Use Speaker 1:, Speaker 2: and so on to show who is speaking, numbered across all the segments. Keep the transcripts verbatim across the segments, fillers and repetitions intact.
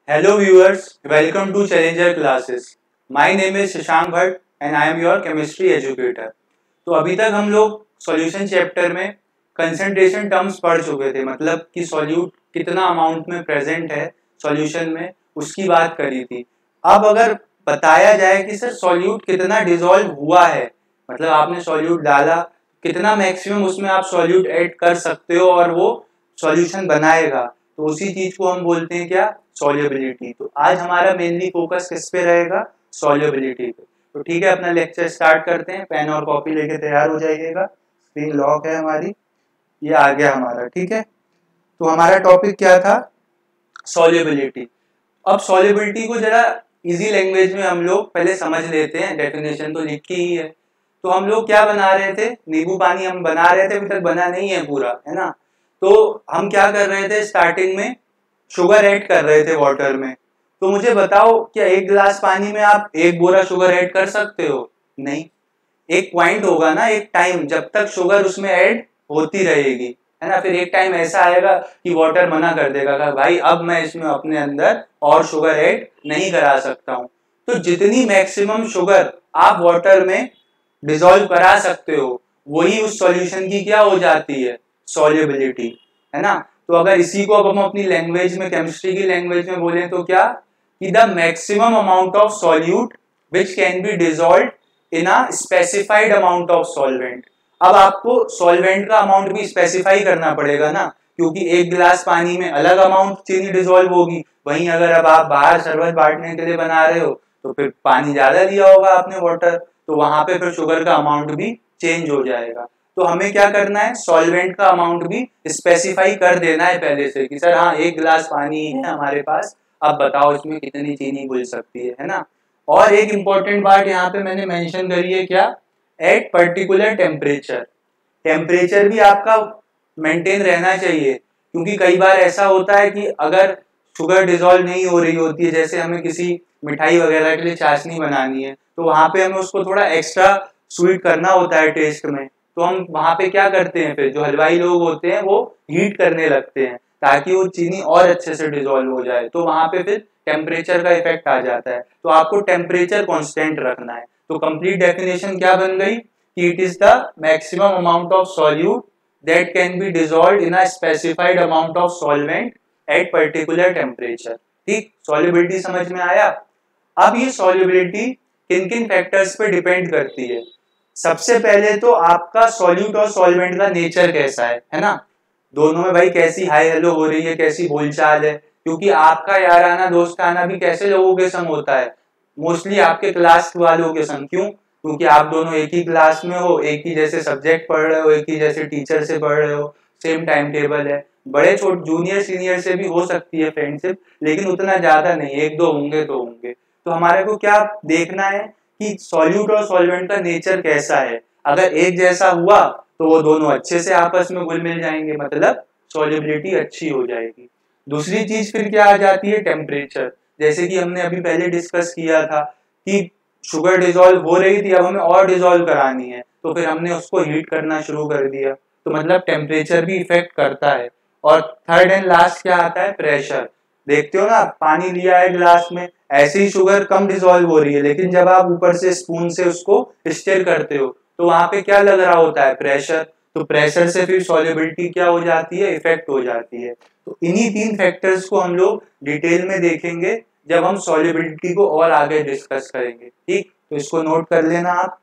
Speaker 1: Hello viewers, welcome to Challenger Classes. My name is Shashank Bhatt and I am your chemistry educator. तो अभी तक हम लोग solution chapter में concentration terms पढ़ चुके थे, मतलब कि सॉल्यूट कितना अमाउंट में प्रेजेंट है सॉल्यूशन में, उसकी बात करी थी। अब अगर बताया जाए कि सर सॉल्यूट कितना डिसॉल्व हुआ है, मतलब आपने सॉल्यूट डाला, कितना मैक्सिमम उसमें आप सॉल्यूट ऐड कर सकते हो और वो सॉल्यूशन बनाएगा, तो उसी चीज को हम बोलते हैं क्या, सॉल्युबिलिटी। तो आज हमारा मेनली फोकस किस पे रहेगा, सॉल्युबिलिटी पे। तो ठीक है, अपना लेक्चर स्टार्ट करते हैं। पेन और कॉपी लेके तैयार हो जाइएगा। स्क्रीन लॉक है हमारी, ये आ गया हमारा। ठीक है, तो हमारा टॉपिक क्या था, सॉल्युबिलिटी। अब सॉल्युबिलिटी को जरा इजी लैंग्वेज में हम लोग पहले समझ लेते हैं। डेफिनेशन तो लिखी ही है। तो हम लोग क्या बना रहे थे, नींबू पानी हम बना रहे थे, अभी तक बना नहीं है पूरा, है ना। तो हम क्या कर रहे थे, स्टार्टिंग में शुगर ऐड कर रहे थे वाटर में। तो मुझे बताओ, क्या एक गिलास पानी में आप एक बोरा शुगर ऐड कर सकते हो? नहीं। एक पॉइंट होगा ना, एक टाइम, जब तक शुगर उसमें ऐड होती रहेगी, है ना। फिर एक टाइम ऐसा आएगा कि वाटर मना कर देगा कि भाई अब मैं इसमें अपने अंदर और शुगर ऐड नहीं करा सकता हूँ। तो जितनी मैक्सिमम शुगर आप वाटर में डिसॉल्व करा सकते हो, वही उस सॉल्यूशन की क्या हो जाती है, सॉल्युबिलिटी, है ना। तो अगर इसी को अब हम अपनी लैंग्वेज में, केमिस्ट्री की लैंग्वेज में बोलें तो क्या, कि the maximum amount of solute which can be dissolved in a specified amount of solvent. अब आपको सॉल्वेंट का अमाउंट भी स्पेसिफाई करना पड़ेगा ना, क्योंकि एक गिलास पानी में अलग अमाउंट चीनी डिसॉल्व होगी। वहीं अगर अब आप बाहर शरबत बांटने के लिए बना रहे हो तो फिर पानी ज्यादा दिया होगा आपने वाटर, तो वहां पे फिर शुगर का अमाउंट भी चेंज हो जाएगा। तो हमें क्या करना है, सॉल्वेंट का अमाउंट भी स्पेसिफाई कर देना है पहले से कि सर हाँ एक गिलास पानी है हमारे पास, अब बताओ इसमें कितनी चीनी घुल सकती है, है ना। और एक इंपॉर्टेंट बात यहाँ पे मैंने मेंशन करी है, क्या, एट पर्टिकुलर टेम्परेचर। टेम्परेचर भी आपका मेंटेन रहना चाहिए, क्योंकि कई बार ऐसा होता है कि अगर शुगर डिसॉल्व नहीं हो रही होती है, जैसे हमें किसी मिठाई वगैरह के लिए चाशनी बनानी है, तो वहां पे हमें उसको थोड़ा एक्स्ट्रा स्वीट करना होता है टेस्ट में। तो हम वहां पे क्या करते हैं, फिर जो हलवाई लोग होते हैं वो हीट करने लगते हैं ताकि वो चीनी और अच्छे से डिसॉल्व हो जाए। तो वहां पे फिर टेम्परेचर का इफेक्ट आ जाता है। तो आपको टेम्परेचर कांस्टेंट रखना है। तो कंप्लीट डेफिनेशन क्या बन गई कि it is the maximum amount of solute that can be dissolved in a specified amount of solvent at particular temperature. ठीक, सॉल्युबिलिटी समझ में आया। अब ये सॉल्युबिलिटी किन किन फैक्टर्स पे डिपेंड करती है। सबसे पहले तो आपका सॉल्यूट और सॉल्वेंट का नेचर कैसा है, है ना। दोनों में भाई कैसी हाई हेलो हो रही है, कैसी बोलचाल है, क्योंकि आपका याराना दोस्ताना भी कैसे लोगों के संग होता है, मोस्टली आपके क्लास वालों के संग। क्यों? क्योंकि आप दोनों एक ही क्लास में हो, एक ही जैसे सब्जेक्ट पढ़ रहे हो, एक ही जैसे टीचर से पढ़ रहे हो, सेम टाइम टेबल है। बड़े छोटे जूनियर सीनियर से भी हो सकती है फ्रेंडशिप, लेकिन उतना ज्यादा नहीं, एक दो होंगे तो होंगे। तो हमारे को क्या देखना है कि सॉल्यूट और सॉल्वेंट का नेचर कैसा है। अगर एक जैसा हुआ तो वो दोनों अच्छे से आपस में घुल मिल जाएंगे, मतलब सॉल्युबिलिटी अच्छी हो जाएगी। दूसरी चीज फिर क्या आ जाती है, टेम्परेचर। जैसे कि हमने अभी पहले डिस्कस किया था कि शुगर डिसॉल्व हो रही थी, अब हमें और डिसॉल्व करानी है, तो फिर हमने उसको हीट करना शुरू कर दिया। तो मतलब टेम्परेचर भी इफेक्ट करता है। और थर्ड एंड लास्ट क्या आता है, प्रेशर। देखते हो ना, पानी लिया है गिलास में, ऐसे ही शुगर कम डिसॉल्व हो रही है, लेकिन जब आप ऊपर से स्पून से उसको स्टिर करते हो तो वहां पे क्या लग रहा होता है, प्रेशर। तो प्रेशर से फिर सॉल्युबिलिटी क्या हो जाती है, इफेक्ट हो जाती है। तो इन्हीं तीन फैक्टर्स को हम लोग डिटेल में देखेंगे जब हम सॉल्युबिलिटी को और आगे डिस्कस करेंगे। ठीक, तो इसको नोट कर लेना आप।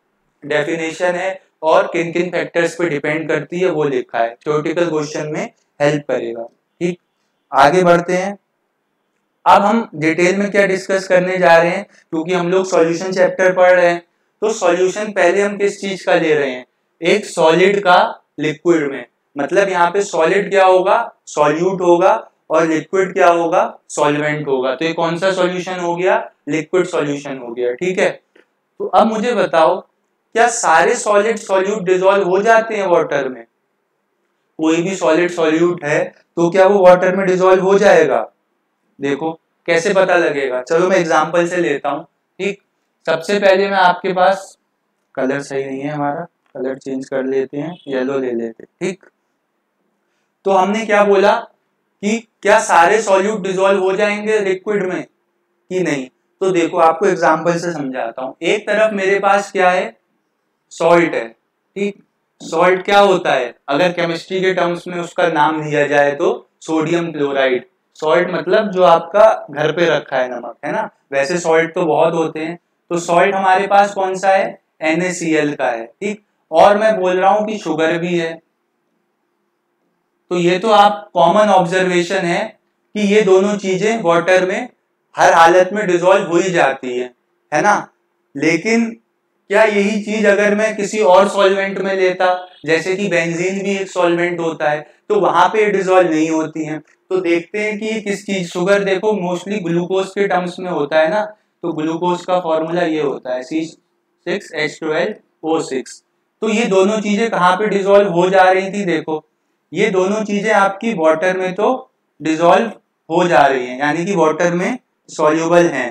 Speaker 1: डेफिनेशन है और किन किन फैक्टर्स पे डिपेंड करती है वो लिखा है, थ्योरेटिकल क्वेश्चन में हेल्प करेगा। ठीक, आगे बढ़ते हैं। अब हम डिटेल में क्या डिस्कस करने जा रहे हैं, क्योंकि हम लोग सॉल्यूशन चैप्टर पढ़ रहे हैं। तो सॉल्यूशन पहले हम किस चीज का ले रहे हैं, एक सॉलिड का लिक्विड में। मतलब यहाँ पे सॉलिड क्या होगा, सॉल्यूट होगा, और लिक्विड क्या होगा, सॉल्वेंट होगा। तो ये कौन सा सॉल्यूशन हो गया, लिक्विड सॉल्यूशन हो गया। ठीक है, तो अब मुझे बताओ, क्या सारे सॉलिड सॉल्यूट डिसॉल्व हो जाते हैं वाटर में? कोई भी सॉलिड सॉल्यूट है तो क्या वो वाटर में डिसॉल्व हो जाएगा? देखो कैसे पता लगेगा, चलो मैं एग्जांपल से लेता हूँ। ठीक, सबसे पहले मैं आपके पास, कलर सही नहीं है हमारा, कलर चेंज कर लेते हैं, येलो ले लेते हैं। ठीक, तो हमने क्या बोला कि क्या सारे सॉल्यूट डिसॉल्व हो जाएंगे लिक्विड में कि नहीं। तो देखो आपको एग्जांपल से समझाता हूं। एक तरफ मेरे पास क्या है, सॉल्ट है, ठीक। सॉल्ट क्या होता है, अगर केमिस्ट्री के टर्म्स में उसका नाम लिया जाए तो सोडियम क्लोराइड। सॉल्ट मतलब जो आपका घर पे रखा है नमक, है ना। वैसे सॉल्ट तो बहुत होते हैं, तो सॉल्ट हमारे पास कौन सा है, एन ए सी एल का है, ठीक। और मैं बोल रहा हूं कि शुगर भी है। तो ये तो आप कॉमन ऑब्जर्वेशन है कि ये दोनों चीजें वाटर में हर हालत में डिसॉल्व हो ही जाती है, है ना। लेकिन क्या यही चीज अगर मैं किसी और सॉल्वेंट में लेता, जैसे कि बेंजीन भी एक सॉल्वेंट होता है, तो वहां पे डिसॉल्व नहीं होती है। तो देखते हैं कि किस चीज, शुगर देखो मोस्टली ग्लूकोज के टर्म्स में होता है ना, तो ग्लूकोज का फॉर्मूला ये होता है C six H twelve O six. तो ये दोनों चीजें कहाँ पे डिसॉल्व हो जा रही थी, देखो ये दोनों चीजें आपकी वाटर में तो डिसॉल्व हो जा रही हैं, यानी कि वाटर में सॉल्युबल हैं,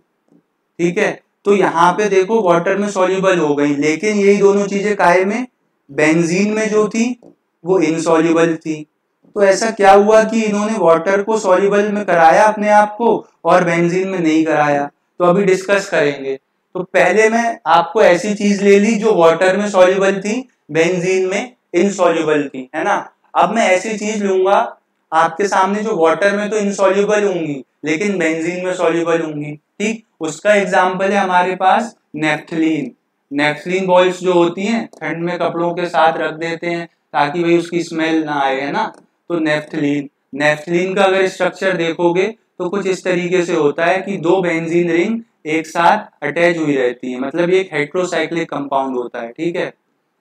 Speaker 1: ठीक है। तो यहाँ पे देखो वाटर में सॉल्युबल हो गई, लेकिन यही दोनों चीजें काहे में, बेंजीन में जो थी वो इनसॉल्युबल थी। तो ऐसा क्या हुआ कि इन्होंने वाटर को सॉल्युबल में कराया अपने आप को और बेंजीन में नहीं कराया। तो अभी डिस्कस करेंगे। तो पहले मैं आपको ऐसी चीज ले ली जो वाटर में सॉल्युबल थी, बेंजीन में इनसॉल्युबल थी, है ना। अब मैं ऐसी चीज लूंगा आपके सामने जो वाटर में तो इनसॉल्युबल होंगी लेकिन बेंजीन में सॉल्युबल होंगी, ठीक। उसका एग्जांपल है हमारे पास नेफ्थलीन। नेफ्थलीन बॉल्स जो होती हैं ठंड में कपड़ों के साथ रख देते हैं ताकि भाई उसकी स्मेल ना आए, है ना। तो नेफ्थलीन नेफ्थलीन का अगर स्ट्रक्चर देखोगे तो कुछ इस तरीके से होता है कि दो बेंजीन रिंग एक साथ अटैच हुई रहती है, मतलब ये एक हेट्रोसाइक्लिक कंपाउंड होता है, ठीक है।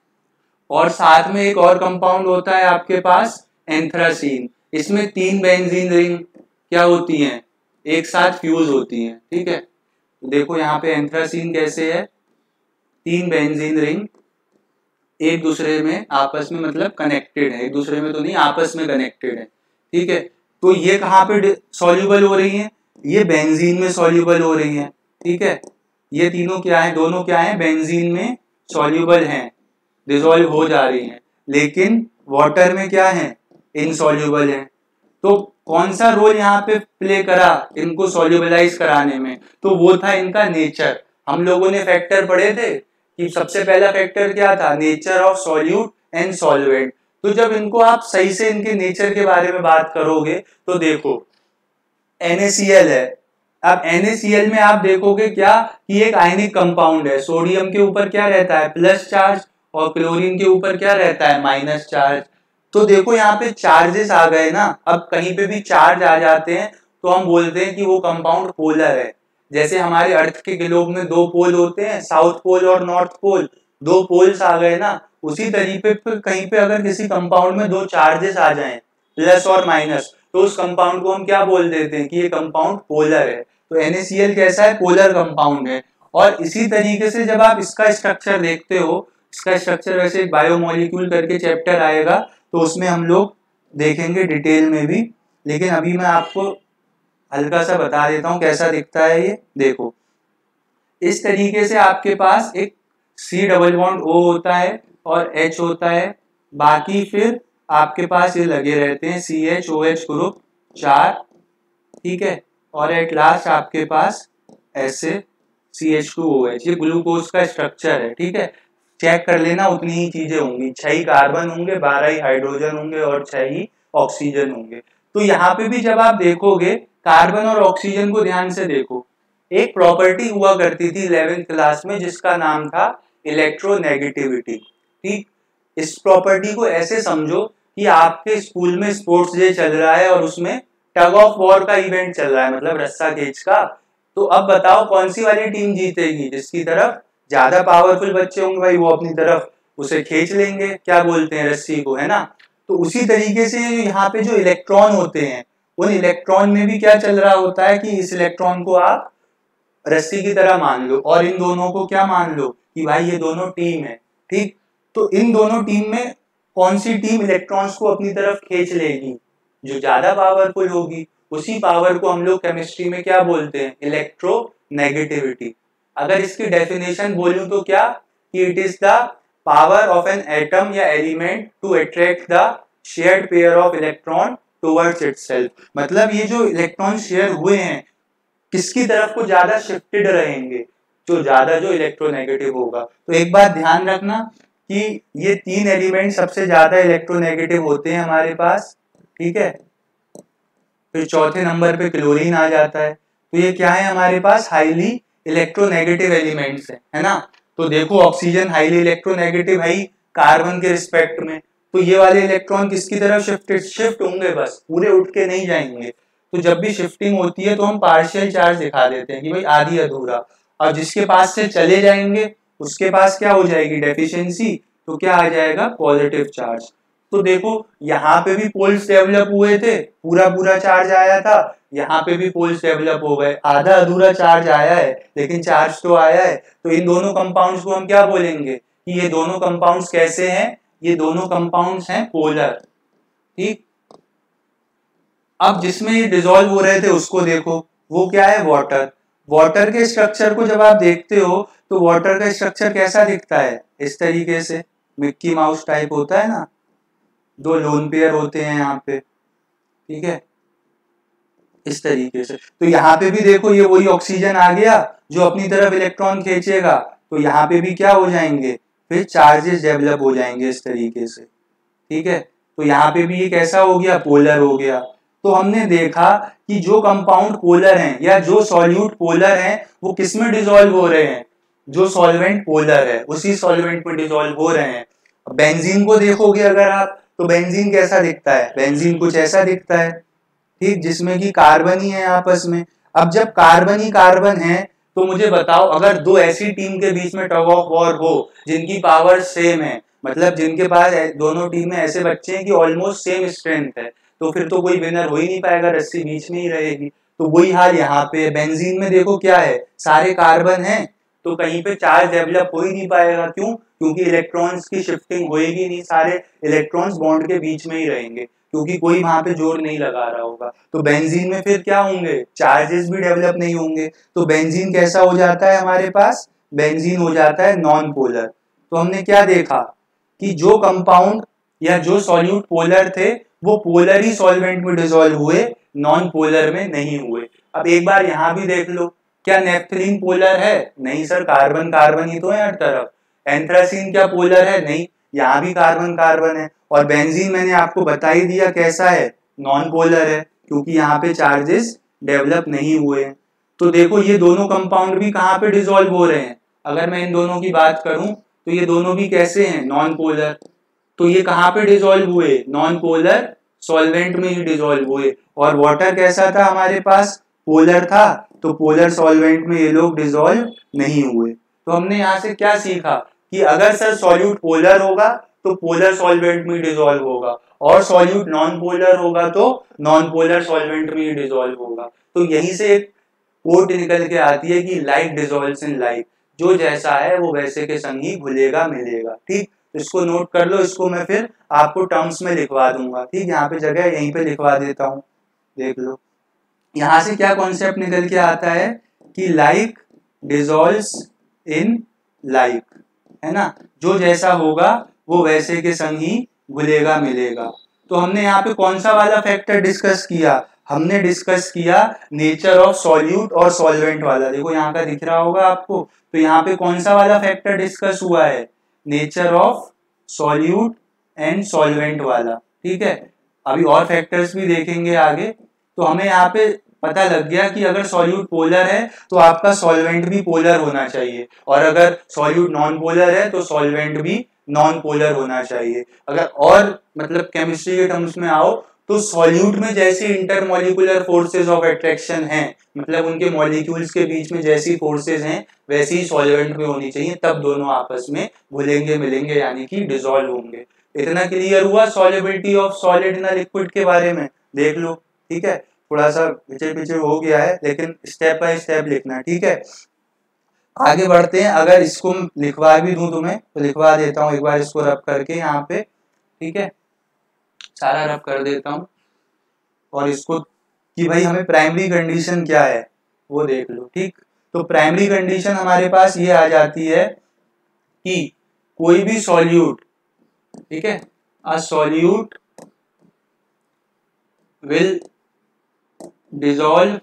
Speaker 1: और साथ में एक और कंपाउंड होता है आपके पास एंथ्रासीन। इसमें तीन बेंजीन रिंग क्या होती हैं, एक साथ फ्यूज होती हैं, ठीक है। तो देखो यहाँ पे एंथ्रासीन कैसे है, तीन बेंजीन रिंग एक दूसरे में आपस में मतलब कनेक्टेड है, एक दूसरे में तो नहीं आपस में कनेक्टेड है, ठीक है। तो ये कहाँ पे सॉल्युबल हो रही हैं, ये बेंजीन में सॉल्युबल हो रही हैं, ठीक है। ये तीनों क्या है, दोनों क्या है, बेंजीन में सॉल्युबल हैं, डिसॉल्व हो जा रही हैं, लेकिन वाटर में क्या है, इनसॉल्युबल है। तो कौन सा रोल यहाँ पे प्ले करा इनको सॉल्युबलाइज कराने में, तो वो था इनका नेचर। हम लोगों ने फैक्टर पढ़े थे कि सबसे पहला फैक्टर क्या था, nature of solute and solvent. तो जब इनको आप सही से इनके नेचर के बारे में बात करोगे तो देखो एन ए सी एल है। अब एन ए सी एल में आप देखोगे क्या कि एक आयनिक कंपाउंड है, सोडियम के ऊपर क्या रहता है, प्लस चार्ज, और क्लोरीन के ऊपर क्या रहता है, माइनस चार्ज। तो देखो यहाँ पे चार्जेस आ गए ना। अब कहीं पे भी चार्ज आ जाते हैं तो हम बोलते हैं कि वो कंपाउंड पोलर है। जैसे हमारे अर्थ के ग्लोब में दो पोल होते हैं, साउथ पोल और नॉर्थ पोल, दो पोल्स आ गए ना। उसी तरीके पे कहीं पे अगर किसी कंपाउंड में दो चार्जेस आ जाएं, प्लस और माइनस, तो उस कंपाउंड को हम क्या बोल देते हैं कि ये कंपाउंड पोलर है। तो एन ए सी एल कैसा है, पोलर कंपाउंड है। और इसी तरीके से जब आप इसका स्ट्रक्चर देखते हो, इसका स्ट्रक्चर वैसे बायोमोलिक्यूल करके चैप्टर आएगा तो उसमें हम लोग देखेंगे डिटेल में भी, लेकिन अभी मैं आपको हल्का सा बता देता हूं कैसा दिखता है ये। देखो इस तरीके से आपके पास एक सी डबल बॉन्ड ओ होता है और एच होता है, बाकी फिर आपके पास ये लगे रहते हैं C H O H group चार, ठीक है। और एट लास्ट आपके पास ऐसे C H two O H, ये ग्लूकोज का स्ट्रक्चर है, ठीक है। चेक कर लेना, उतनी ही चीजें होंगी, छह ही कार्बन होंगे, बारह ही हाइड्रोजन होंगे और छह ही ऑक्सीजन होंगे। तो यहाँ पे भी जब आप देखोगे कार्बन और ऑक्सीजन को ध्यान से देखो, एक प्रॉपर्टी हुआ करती थी इलेवेंथ क्लास में जिसका नाम था इलेक्ट्रोनेगेटिविटी, ठीक। इस प्रॉपर्टी को ऐसे समझो कि आपके स्कूल में स्पोर्ट्स डे चल रहा है और उसमें टग ऑफ वॉर का इवेंट चल रहा है, मतलब रस्सा खींच का। तो अब बताओ कौन सी वाली टीम जीतेगी, जिसकी तरफ ज्यादा पावरफुल बच्चे होंगे भाई वो अपनी तरफ उसे खींच लेंगे, क्या बोलते हैं, रस्सी को, है ना। तो उसी तरीके से यहाँ पे जो इलेक्ट्रॉन होते हैं, उन इलेक्ट्रॉन में भी क्या चल रहा होता है कि इस इलेक्ट्रॉन को आप रस्सी की तरह मान लो और इन दोनों को क्या मान लो कि भाई ये दोनों टीम है, ठीक। तो इन दोनों टीम में कौन सी टीम इलेक्ट्रॉन्स को अपनी तरफ खींच लेगी, जो ज्यादा पावरफुल होगी। उसी पावर को हम लोग केमिस्ट्री में क्या बोलते हैं, इलेक्ट्रोनेगेटिविटी। अगर इसकी डेफिनेशन बोलूं तो क्या कि it is the power of an atom या element to attract the shared pair of electron towards itself, मतलब ये जो इलेक्ट्रॉन शेयर हुए हैं किसकी तरफ को ज्यादा शिफ्टेड रहेंगे, जो ज्यादा जो इलेक्ट्रोनेगेटिव होगा। तो एक बात ध्यान रखना कि ये तीन एलिमेंट सबसे ज्यादा इलेक्ट्रोनेगेटिव होते हैं हमारे पास, ठीक है। फिर चौथे नंबर पे क्लोरीन आ जाता है। तो ये क्या है हमारे पास, हाईली इलेक्ट्रोनेगेटिव एलिमेंट्स है, है ना। तो देखो ऑक्सीजन हाईली इलेक्ट्रोनेगेटिव है कार्बन के रिस्पेक्ट में, तो ये वाले इलेक्ट्रॉन किसकी तरफ शिफ्ट शिफ्ट होंगे, बस पूरे उठ के नहीं जाएंगे। तो जब भी शिफ्टिंग होती है तो हम पार्शियल चार्ज दिखा देते हैं कि भाई आधी अधूरा, और जिसके पास से चले जाएंगे उसके पास क्या हो जाएगी, डेफिशिएंसी, तो क्या आ जाएगा, पॉजिटिव चार्ज। तो देखो यहाँ पे भी पोल्स डेवलप हुए थे, पूरा पूरा चार्ज आया था, यहाँ पे भी पोल्स डेवलप हो गए, आधा अधूरा चार्ज आया है लेकिन चार्ज तो आया है। तो इन दोनों कंपाउंड्स को हम क्या बोलेंगे कि ये दोनों कंपाउंड्स कैसे हैं, ये दोनों कंपाउंड्स हैं पोलर, ठीक। अब जिसमें ये डिसॉल्व हो रहे थे उसको देखो, वो क्या है, वाटर। वाटर के स्ट्रक्चर को जब आप देखते हो तो वाटर का स्ट्रक्चर कैसा दिखता है, इस तरीके से मिक्की माउस टाइप होता है ना, दो लोन पेयर होते हैं यहाँ पे, ठीक है, इस तरीके से। तो यहाँ पे भी देखो ये वही ऑक्सीजन आ गया जो अपनी तरफ इलेक्ट्रॉन खींचेगा, तो यहाँ पे भी क्या हो जाएंगे, फिर चार्जेस डेवलप हो जाएंगे इस तरीके से, ठीक है। तो यहाँ पे भी ये कैसा हो गया, पोलर हो गया। तो हमने देखा कि जो कंपाउंड पोलर हैं या जो सॉल्यूट पोलर हैं वो किस में डिसॉल्व हो रहे हैं, जो सॉल्वेंट पोलर है उसी सॉल्वेंट में डिसॉल्व हो रहे हैं। बेंजीन को देखोगे अगर आप, तो बेंजीन कैसा दिखता है, बेंजीन कुछ ऐसा दिखता है, ठीक, जिसमें कि कार्बन ही है आपस में। अब जब कार्बन ही कार्बन है तो मुझे बताओ, अगर दो ऐसी टीम के बीच में टग ऑफ वॉर हो जिनकी पावर सेम है, मतलब जिनके पास दोनों टीम में ऐसे बच्चे हैं कि ऑलमोस्ट सेम स्ट्रेंथ है, तो फिर तो कोई विनर हो ही नहीं पाएगा, रस्सी बीच में ही रहेगी। तो वही हाल यहाँ पे बेंजीन में देखो क्या है, सारे कार्बन हैं तो कहीं पे चार्ज डेवलप हो ही नहीं पाएगा, क्यों, क्योंकि इलेक्ट्रॉन्स की शिफ्टिंग होएगी नहीं, सारे इलेक्ट्रॉन्स बॉन्ड के बीच में ही रहेंगे क्योंकि कोई वहां पे जोर नहीं लगा रहा होगा। तो बेंजीन में फिर क्या होंगे, चार्जेस भी डेवलप नहीं होंगे। तो बेंजीन कैसा हो जाता है हमारे पास, बेंजीन हो जाता है नॉन पोलर। तो हमने क्या देखा कि जो कंपाउंड या जो सॉल्यूट पोलर थे वो पोलर ही सॉल्वेंट में डिसॉल्व हुए, नॉन पोलर में नहीं हुए। अब एक बार यहाँ भी देख लो, क्या नेफ्थलीन पोलर है, नहीं सर, कार्बन कार्बन ही तो है हर तरफ। एंथ्रासीन क्या पोलर है, नहीं, यहाँ भी कार्बन कार्बन है। और बेंजीन मैंने आपको बता ही दिया कैसा है, नॉन पोलर है, क्योंकि यहाँ पे चार्जेस डेवलप नहीं हुए हैं। तो देखो ये दोनों कंपाउंड भी कहाँ पे डिसॉल्व हो रहे हैं, अगर मैं इन दोनों की बात करूं तो ये दोनों भी कैसे हैं, नॉन पोलर। तो ये कहाँ पे डिसॉल्व हुए, नॉन पोलर सॉल्वेंट में ही डिसॉल्व हुए। और वाटर कैसा था हमारे पास, पोलर था, तो पोलर सॉल्वेंट में ये लोग डिसॉल्व नहीं हुए। तो हमने यहाँ से क्या सीखा कि अगर सर सॉल्यूट पोलर होगा तो पोलर सॉल्वेंट में डिसॉल्व होगा, और सॉल्यूट नॉन पोलर होगा तो नॉन पोलर सॉल्वेंट में ही डिसॉल्व होगा। तो यहीं से एक कोट निकल के आती है कि लाइक डिसॉल्व्स इन लाइक, जो जैसा है वो वैसे के संग ही घुलेगा मिलेगा, ठीक। इसको नोट कर लो, इसको मैं फिर आपको टर्म्स में लिखवा दूंगा, ठीक। यहाँ पे जगह यहीं पे लिखवा देता हूँ, देख लो। यहाँ से क्या कॉन्सेप्ट निकल के आता है कि लाइक डिसॉल्व्स इन लाइक, है ना, जो जैसा होगा वो वैसे के संग ही घुलेगा मिलेगा। तो हमने यहाँ पे कौन सा वाला फैक्टर डिस्कस किया, हमने डिस्कस किया नेचर ऑफ सॉल्यूट और सॉल्वेंट वाला। देखो यहाँ का दिख रहा होगा आपको, तो यहाँ पे कौन सा वाला फैक्टर डिस्कस हुआ है, nature of solute and solvent वाला, ठीक है। अभी और फैक्टर्स भी देखेंगे आगे। तो हमें यहाँ पे पता लग गया कि अगर सॉल्यूट पोलर है तो आपका सॉल्वेंट भी पोलर होना चाहिए, और अगर सॉल्यूट नॉन पोलर है तो सॉल्वेंट भी नॉन पोलर होना चाहिए। अगर और मतलब केमिस्ट्री के टर्म्स में आओ तो सॉल्यूट में जैसी इंटरमॉलिक्यूलर फोर्सेस ऑफ अट्रैक्शन हैं, मतलब उनके मॉलिक्यूल्स के बीच में जैसी फोर्सेस हैं वैसी ही सॉल्वेंट में होनी चाहिए, तब दोनों आपस में घुलेंगे मिलेंगे यानी कि डिसॉल्व होंगे। इतना क्लियर हुआ solubility of solid in a liquid के बारे में, देख लो, ठीक है। थोड़ा सा पीछे पीछे हो गया है लेकिन स्टेप बाय स्टेप लिखना, ठीक है। आगे बढ़ते हैं। अगर इसको लिखवा भी दूं तुम्हें तो लिखवा देता हूं, एक बार इसको रब करके यहाँ पे, ठीक है, सारा रब कर देता हूं। और इसको कि भाई हमें प्राइमरी कंडीशन क्या है वो देख लो, ठीक। तो प्राइमरी कंडीशन हमारे पास ये आ जाती है कि कोई भी सॉल्यूट, ठीक है, अ सॉल्यूट विल डिजॉल्व,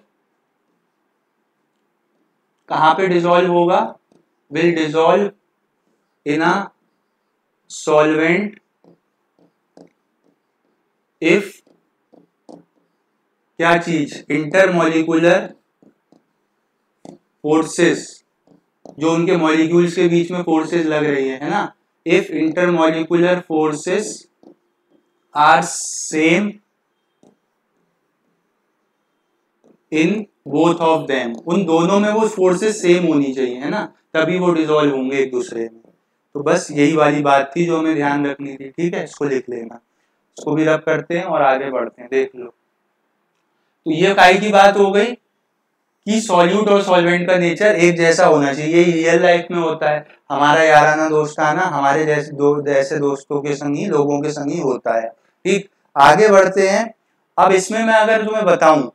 Speaker 1: कहाँ पे डिजॉल्व होगा, will dissolve in a solvent if, क्या चीज, इंटरमोलिकुलर फोर्सेस, जो उनके मॉलिक्यूल्स के बीच में फोर्सेस लग रही है है ना, if intermolecular forces are same in both of them, उन दोनों में वो फोर्सेस सेम होनी चाहिए है ना, तभी वो डिसॉल्व होंगे एक दूसरे में। तो बस यही वाली बात थी जो हमें ध्यान रखनी थी, ठीक है, इसको लिख लेना, इसको भी रब करते हैं और आगे बढ़ते हैं, देख लो। तो ये काई की बात हो गई कि सॉल्यूट और सॉल्वेंट का नेचर एक जैसा होना चाहिए, यही रियल लाइफ में होता है, हमारा याराना दोस्ताना हमारे जैसे दो जैसे दोस्तों के संग ही, लोगों के संग ही होता है, ठीक। आगे बढ़ते हैं। अब इसमें मैं अगर तुम्हें बताऊं,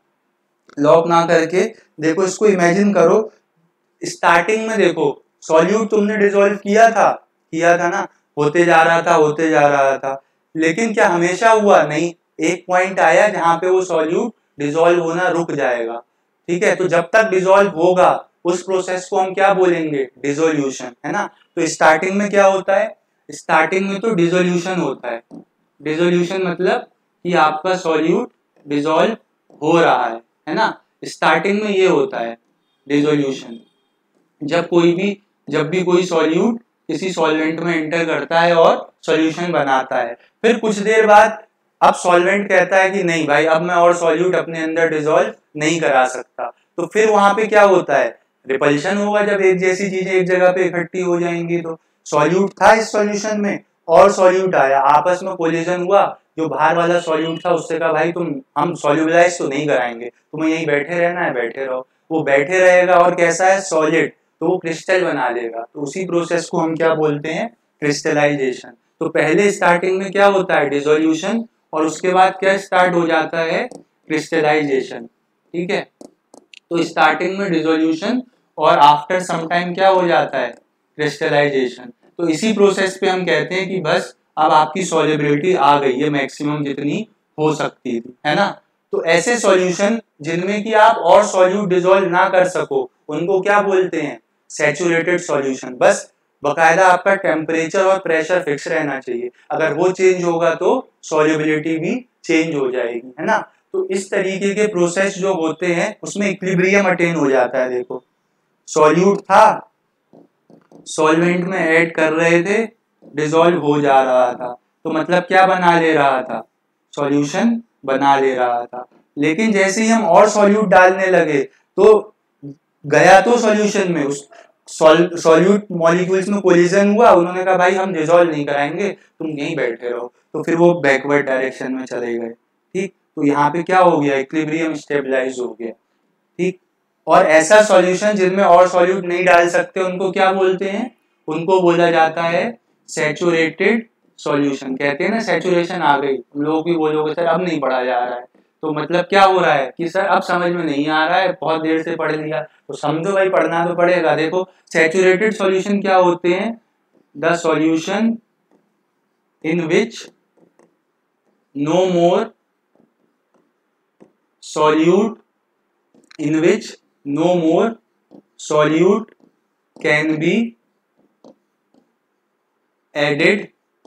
Speaker 1: लॉक ना करके देखो, इसको इमेजिन करो, स्टार्टिंग में देखो सॉल्यूट तुमने डिसॉल्व किया था किया था ना, होते जा रहा था होते जा रहा था, लेकिन क्या हमेशा हुआ, नहीं, एक पॉइंट आया जहां पे वो सॉल्यूट डिसॉल्व होना रुक जाएगा, ठीक है। तो जब तक डिसॉल्व होगा उस प्रोसेस को हम क्या बोलेंगे, डिसोल्यूशन, है ना। तो स्टार्टिंग में क्या होता है, स्टार्टिंग में तो डिसोल्यूशन होता है, डिसोल्यूशन मतलब कि आपका सॉल्यूट डिसॉल्व हो रहा है है ना, स्टार्टिंग में ये होता है डिसोल्यूशन। जब कोई भी जब भी कोई सॉल्यूट किसी सॉल्वेंट में एंटर करता है और सॉल्यूशन बनाता है, फिर कुछ देर बाद अब सॉल्वेंट कहता है कि नहीं भाई, अब मैं और सॉल्यूट अपने अंदर डिसॉल्व नहीं करा सकता, तो फिर वहां पे क्या होता है, रिपल्शन होगा। जब एक जैसी चीजें एक जगह पे इकट्ठी हो जाएंगी, तो सॉल्यूट था इस सॉल्यूशन में और सॉल्यूट आया, आपस में कोलिजन हुआ, जो बाहर वाला सॉल्यूट था उससे कहा भाई तुम हम सॉल्यूबलाइज तो नहीं कराएंगे, तुम्हें यहीं बैठे रहना है, बैठे रहो। वो बैठे रहेगा और कैसा है, सॉलिड, तो वो क्रिस्टल बना लेगा। तो उसी प्रोसेस को हम क्या बोलते हैं, क्रिस्टलाइजेशन। तो पहले स्टार्टिंग में क्या होता है, डिसोल्यूशन, और उसके बाद क्या स्टार्ट हो जाता है, क्रिस्टलाइजेशन, ठीक है। तो स्टार्टिंग में डिसोल्यूशन और आफ्टर सम टाइम क्या हो जाता है, क्रिस्टलाइजेशन। तो इसी प्रोसेस पे हम कहते हैं कि बस अब आपकी सॉल्युबिलिटी आ गई है मैक्सिमम जितनी हो सकती थी, है ना। तो ऐसे सॉल्यूशन जिनमें कि आप और सॉल्यूट डिसॉल्व ना कर सको, उनको क्या बोलते हैं, सैचुरेटेड सॉल्यूशन। बस बकायदा आपका टेम्परेचर और प्रेशर फिक्स रहना चाहिए, अगर वो चेंज होगा तो सॉल्युबिलिटी भी चेंज हो जाएगी, है ना। तो इस तरीके के प्रोसेस जो होते हैं उसमें इक्विलिब्रियम अटेन हो जाता है। देखो सॉल्यूट था, सॉल्वेंट में ऐड कर रहे थे, डिसॉल्व हो जा रहा था, तो मतलब क्या बना ले रहा था, सॉल्यूशन बना ले रहा था। लेकिन जैसे ही हम और सॉल्यूट डालने लगे तो गया तो सॉल्यूशन में, उस सॉल्यूट मॉलिक्यूल्स में कोलिजन हुआ, उन्होंने कहा भाई हम डिसॉल्व नहीं कराएंगे, तुम यहीं बैठे रहो, तो फिर वो बैकवर्ड डायरेक्शन में चले गए, ठीक। तो यहाँ पे क्या हो गया, इक्विलिब्रियम स्टेबलाइज हो गया, ठीक। और ऐसा सॉल्यूशन जिनमें और सॉल्यूट नहीं डाल सकते उनको क्या बोलते हैं, उनको बोला जाता है सैचुरेटेड सॉल्यूशन। कहते हैं ना सैचुरेशन आ गई, हम लोग भी बोलोगे सर अब नहीं पढ़ा जा रहा है, तो मतलब क्या हो रहा है कि सर अब समझ में नहीं आ रहा है, बहुत देर से पढ़ लिया, तो समझो भाई पढ़ना तो पड़ेगा। देखो सैचुरेटेड सॉल्यूशन क्या होते हैं, the solution in which no more solute in which no more solute can be added,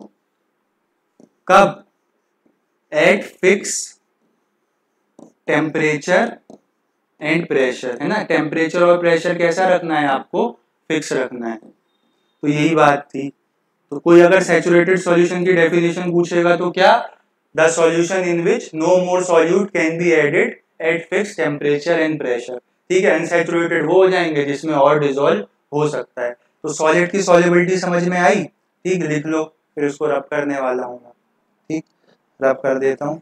Speaker 1: कब, at fixed temperature and pressure, है ना। टेम्परेचर और प्रेशर कैसा रखना है, आपको फिक्स रखना है। तो यही बात थी। तो कोई अगर सैचुरेटेड सॉल्यूशन की डेफिनेशन पूछेगा तो क्या, the solution in which no more solute can be added at fix temperature and pressure, ठीक है। अनसैचुरेटेड वो हो जाएंगे जिसमें और डिसॉल्व हो सकता है। तो सॉलिड की सॉल्युबिलिटी समझ में आई, ठीक, लिख लो, फिर उसको रब करने वाला हूँ, ठीक, रब कर देता हूँ।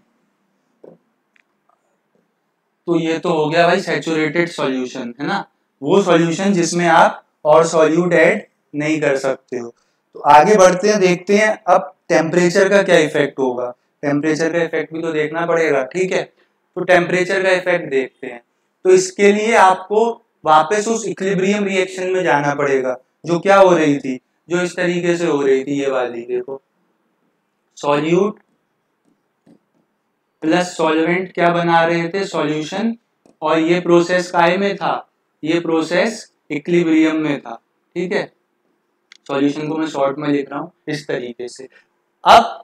Speaker 1: तो ये तो हो गया भाई सैचुरेटेड सॉल्यूशन, है ना, वो सॉल्यूशन जिसमें आप और सॉल्यूट ऐड नहीं कर सकते हो। तो आगे बढ़ते हैं, देखते हैं अब टेम्परेचर का क्या इफेक्ट होगा। टेम्परेचर का इफेक्ट भी तो देखना पड़ेगा, ठीक है। तो टेम्परेचर का इफेक्ट देखते हैं। तो इसके लिए आपको वापस उस इक्विलिब्रियम रिएक्शन में जाना पड़ेगा, जो क्या हो रही थी, जो इस तरीके से हो रही थी, ये वाली देखो, सॉल्यूट प्लस सॉल्वेंट क्या बना रहे थे, सॉल्यूशन, और ये प्रोसेस काय में था, ये प्रोसेस इक्विलिब्रियम में था। ठीक है, सॉल्यूशन को मैं शॉर्ट में लिख रहा हूँ इस तरीके से। अब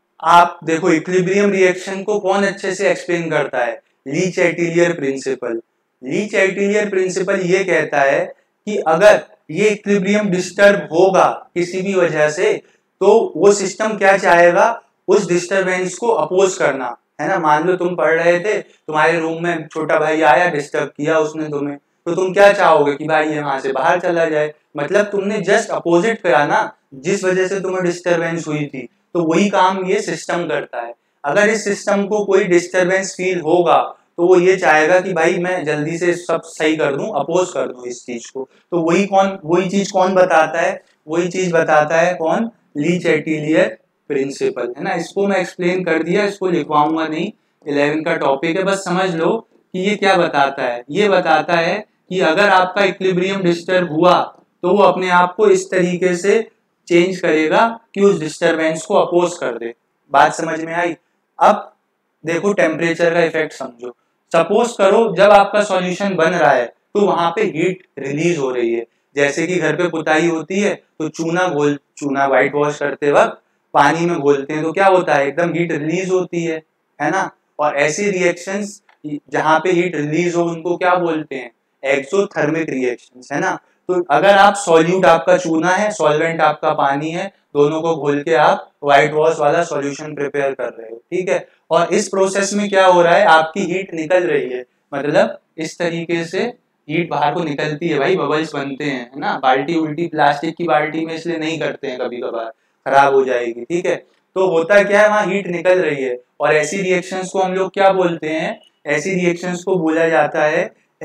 Speaker 1: आप देखो इक्विलिब्रियम रिएक्शन को कौन अच्छे से एक्सप्लेन करता है, लीच-एटिलियर प्रिंसिपल। लीच-एटिलियर प्रिंसिपल ये कहता है कि अगर ये इक्विलिब्रियम डिस्टर्ब होगा किसी भी वजह से, तो वो सिस्टम क्या चाहेगा, उस डिस्टरबेंस को अपोज करना, है ना। मान लो तुम पढ़ रहे थे, तुम्हारे रूम में छोटा भाई आया, डिस्टर्ब किया उसने तुम्हें, तो तुम क्या चाहोगे कि भाई ये वहां से बाहर चला जाए। मतलब तुमने जस्ट अपोजिट करा ना, जिस वजह से तुम्हें डिस्टरबेंस हुई थी, तो वही काम ये सिस्टम करता है। अगर इस सिस्टम को कोई डिस्टरबेंस फील होगा तो वो ये चाहेगा कि भाई मैं जल्दी से सब सही कर दूं, अपोज कर दूं इस चीज को। तो वही कौन वही चीज कौन बताता है, वही चीज बताता है कौन, लीच-एटिलियर प्रिंसिपल, है ना। इसको मैं एक्सप्लेन कर दिया, इसको लिखवाऊंगा नहीं, इलेवन का टॉपिक है, बस समझ लो कि ये क्या बताता है। ये बताता है कि अगर आपका इक्विलिब्रियम डिस्टर्ब हुआ तो वो अपने आप को इस तरीके से चेंज करेगा कि उस डिस्टरबेंस को अपोज कर दे। बात समझ में आई। अब देखो टेम्परेचर का इफेक्ट समझो। सपोज करो जब आपका सॉल्यूशन बन रहा है तो वहां पे हीट रिलीज हो रही है। जैसे कि घर पे पुताई होती है तो चूना घोल चूना व्हाइट वॉश करते वक्त पानी में घोलते हैं तो क्या होता है, एकदम हीट रिलीज होती है, है ना। और ऐसी रिएक्शंस जहां पे हीट रिलीज हो उनको क्या बोलते हैं, एक्सोथर्मिक रिएक्शंस, है ना। तो अगर आप सॉल्यूट आपका चूना है, सॉल्वेंट आपका पानी है, दोनों को घोल के आप व्हाइट वॉश वाला सॉल्यूशन प्रिपेयर कर रहे हो, ठीक है। और इस प्रोसेस में क्या हो रहा है, आपकी हीट निकल रही है, मतलब इस तरीके से हीट बाहर को निकलती है भाई, बबल्स बनते हैं, है ना। बाल्टी उल्टी प्लास्टिक की बाल्टी में इसलिए नहीं करते हैं, कभी कभार खराब हो जाएगी, ठीक है। तो होता क्या है, वहां हीट निकल रही है और ऐसी रिएक्शंस को हम लोग क्या बोलते हैं, ऐसी रिएक्शंस को बोला जाता है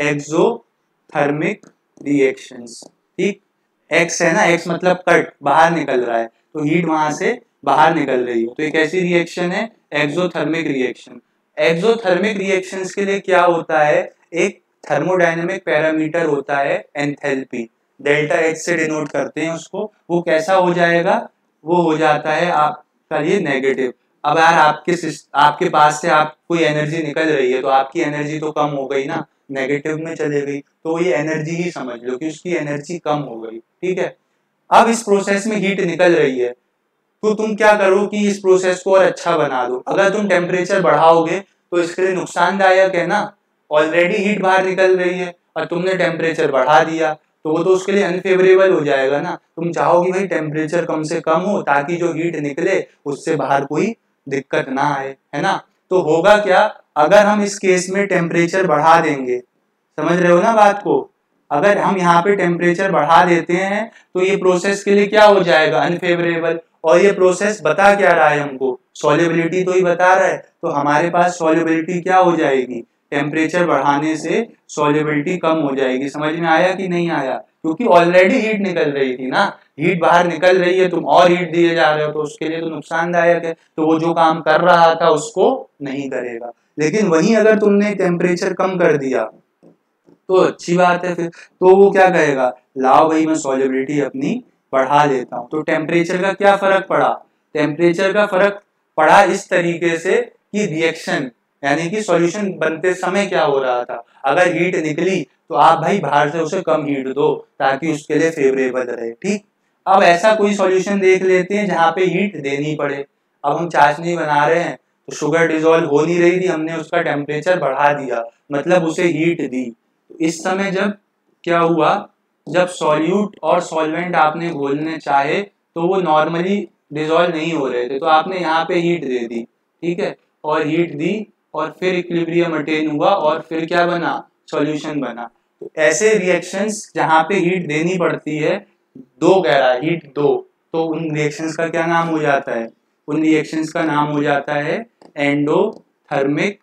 Speaker 1: एक्सोथर्मिक रिएक्शंस, ठीक। एक्स है ना, एक्स मतलब कट, बाहर निकल रहा है, तो हीट वहां से बाहर निकल रही है, तो एक ऐसी रिएक्शन है एक्सोथर्मिक रिएक्शन। एक्सोथर्मिक रिएक्शंस के लिए क्या होता है, एक थर्मोडायनेमिक पैरामीटर होता है एंथैल्पी, डेल्टा एच से डिनोट करते हैं उसको। वो कैसा हो जाएगा, वो हो जाता है आपका ये नेगेटिव। अब यार आपके आपके पास से आप कोई एनर्जी निकल रही है तो आपकी एनर्जी तो कम हो गई ना, नेगेटिव में चले गई, तो ये एनर्जी ही समझ लो कि उसकी एनर्जी कम हो गई, ठीक है। अब इस प्रोसेस में हीट निकल रही है तो तुम क्या करो कि इस प्रोसेस को और अच्छा बना दो। अगर तुम टेम्परेचर बढ़ाओगे तो इसके लिए नुकसानदायक है ना, ऑलरेडी हीट बाहर निकल रही है और तुमने टेम्परेचर बढ़ा दिया तो वो तो उसके लिए अनफेवरेबल हो जाएगा ना। तुम चाहोगे भाई टेम्परेचर कम से कम हो ताकि जो हीट निकले उससे बाहर कोई दिक्कत ना आए, है ना। तो होगा क्या, अगर हम इस केस में टेम्परेचर बढ़ा देंगे, समझ रहे हो ना बात को, अगर हम यहाँ पे टेम्परेचर बढ़ा देते हैं तो ये प्रोसेस के लिए क्या हो जाएगा, अनफेवरेबल। और ये प्रोसेस बता क्या रहा है हमको, सॉल्युबिलिटी तो ही बता रहा है, तो हमारे पास सॉल्युबिलिटी क्या हो जाएगी, टेम्परेचर बढ़ाने से सॉल्युबिलिटी कम हो जाएगी। समझ में आया कि नहीं आया, क्योंकि ऑलरेडी हीट निकल रही थी ना, हीट बाहर निकल रही है, तुम और हीट दिए जा रहे हो तो उसके लिए तो नुकसानदायक है, तो वो जो काम कर रहा था उसको नहीं करेगा। लेकिन वहीं अगर तुमने टेम्परेचर कम कर दिया तो अच्छी बात है, फिर तो वो क्या कहेगा, लाओ भाई मैं सॉल्युबिलिटी अपनी बढ़ा लेता हूँ। तो टेम्परेचर का क्या फर्क पड़ा, टेम्परेचर का फर्क पड़ा इस तरीके से कि रिएक्शन यानी कि सॉल्यूशन बनते समय क्या हो रहा था, अगर हीट निकली तो आप भाई बाहर से उसे कम हीट दो ताकि उसके लिए फेवरेबल रहे, ठीक। अब ऐसा कोई सॉल्यूशन देख लेते हैं जहाँ पे हीट देनी पड़े। अब हम चाशनी बना रहे हैं तो शुगर डिजोल्व हो नहीं रही थी, हमने उसका टेम्परेचर बढ़ा दिया, मतलब उसे हीट दी। तो इस समय जब क्या हुआ, जब सॉल्यूट और सॉल्वेंट आपने घोलने चाहे तो वो नॉर्मली डिजोल्व नहीं हो रहे थे, तो आपने यहाँ पे हीट दे दी, ठीक है, और हीट दी और फिर इक्विलिब्रियम अटेन हुआ और फिर क्या बना, सॉल्यूशन बना। तो ऐसे रिएक्शंस जहाँ पे हीट देनी पड़ती है, दो कह रहा है, हीट दो, तो उन रिएक्शंस का क्या नाम हो जाता है, उन रिएक्शंस का नाम हो जाता है एंडोथर्मिक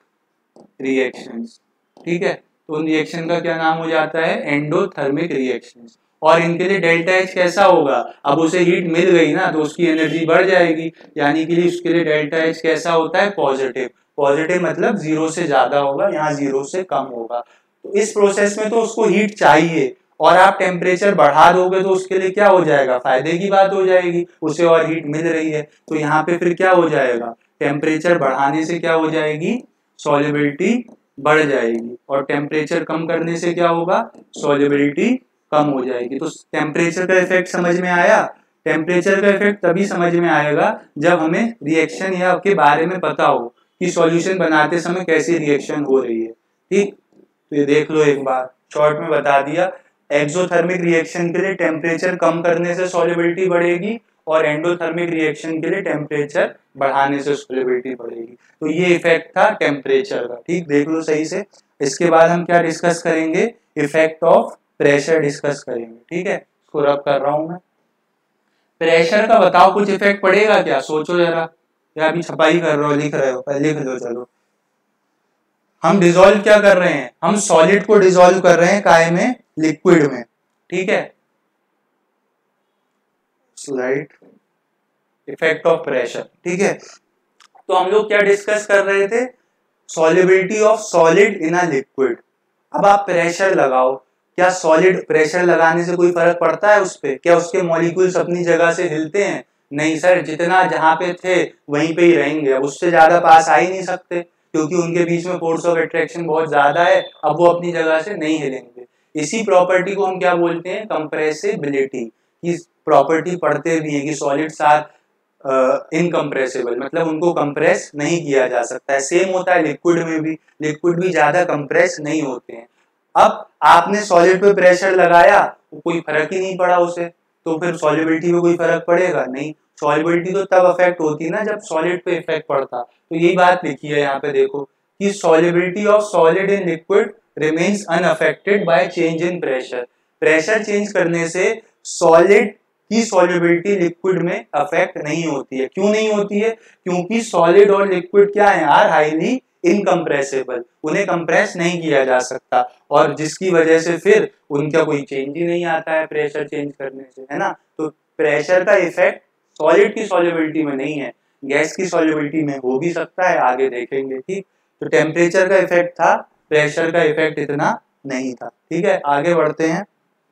Speaker 1: रिएक्शंस, ठीक है। तो उन रिएक्शन का क्या नाम हो जाता है, एंडोथर्मिक रिएक्शंस। और इनके लिए डेल्टा एच कैसा होगा, अब उसे हीट मिल गई ना तो उसकी एनर्जी बढ़ जाएगी, यानी कि उसके लिए डेल्टा एच कैसा होता है, पॉजिटिव। पॉजिटिव मतलब जीरो से ज्यादा होगा, यहाँ जीरो से कम होगा। तो इस प्रोसेस में तो उसको हीट चाहिए और आप टेम्परेचर बढ़ा दोगे तो उसके लिए क्या हो जाएगा, फायदे की बात हो जाएगी, उसे और हीट मिल रही है, तो यहाँ पे फिर क्या हो जाएगा, टेम्परेचर बढ़ाने से क्या हो जाएगी, सॉल्युबिलिटी बढ़ जाएगी, और टेम्परेचर कम करने से क्या होगा, सॉल्युबिलिटी कम हो जाएगी। तो टेम्परेचर का इफेक्ट समझ में आया। टेम्परेचर का इफेक्ट तभी समझ में आएगा जब हमें रिएक्शन या के बारे में पता हो कि सॉल्यूशन बनाते समय कैसी रिएक्शन हो रही है। ठीक, तो ये देख लो एक बार शॉर्ट में बता दिया। एक्सोथर्मिक रिएक्शन के लिए टेम्परेचर कम करने से सॉल्युबिलिटी बढ़ेगी, और एंडोथर्मिक रिएक्शन के लिए टेम्परेचर बढ़ाने से सॉल्युबिलिटी बढ़ेगी। तो ये इफेक्ट था टेम्परेचर का। ठीक, देख लो सही से। इसके बाद हम क्या डिस्कस करेंगे, इफेक्ट ऑफ प्रेशर डिस्कस करेंगे। ठीक है, इसको रब कर रहा हूं मैं। प्रेशर का बताओ कुछ इफेक्ट पड़ेगा क्या, सोचो जरा, या अभी छपाई कर रहे हो, लिख रहे हो, पहले लिख लो। चलो, हम डिसॉल्व क्या कर रहे हैं, हम सॉलिड को डिसॉल्व कर रहे हैं काय में, लिक्विड में। ठीक है, स्लाइड, इफेक्ट ऑफ प्रेशर। ठीक है, तो हम लोग क्या डिस्कस कर रहे थे, solubility of solid in a liquid. अब आप प्रेशर लगाओ, क्या सॉलिड प्रेशर लगाने से कोई फर्क पड़ता है उस पे, क्या उसके मॉलिक्यूल्स अपनी जगह से हिलते हैं, नहीं सर, जितना जहां पे थे वहीं पे ही रहेंगे, अब उससे ज्यादा पास आ ही नहीं सकते, क्योंकि उनके बीच में फोर्स ऑफ अट्रैक्शन बहुत ज्यादा है, अब वो अपनी जगह से नहीं हिलेंगे। इसी प्रॉपर्टी को हम क्या बोलते हैं, कंप्रेसिबिलिटी की प्रॉपर्टी पढ़ते भी है कि सॉलिड्स आर इनकम्प्रेसिबल, मतलब उनको कंप्रेस नहीं किया जा सकता है। सेम होता है लिक्विड में भी, लिक्विड भी ज्यादा कंप्रेस नहीं होते हैं। अब आपने सॉलिड पे प्रेशर लगाया, कोई फर्क ही नहीं पड़ा उसे, तो फिर सॉल्युबिलिटी में कोई फर्क पड़ेगा नहीं। सॉल्युबिलिटी तो तब अफेक्ट होती है ना जब सॉलिड पे इफेक्ट पड़ता। तो यही बात लिखी है यहाँ पे, देखो कि solubility of solid in liquid remains unaffected by change in pressure. Pressure change करने से सॉलिड की सॉल्युबिलिटी लिक्विड में अफेक्ट नहीं होती है। क्यों नहीं होती है, क्योंकि सॉलिड और लिक्विड क्या है, आर हाईली इनकम्प्रेसिबल, उन्हें कंप्रेस नहीं किया जा सकता, और जिसकी वजह से फिर उनका कोई चेंज ही नहीं आता है प्रेशर चेंज करने से, है ना। तो प्रेशर का इफेक्ट सॉलिड की सॉल्युबिलिटी में नहीं है, गैस की सॉल्युबिलिटी में हो भी सकता है, आगे देखेंगे। ठीक, तो टेम्परेचर का इफेक्ट था, प्रेशर का इफेक्ट इतना नहीं था। ठीक है, आगे बढ़ते हैं।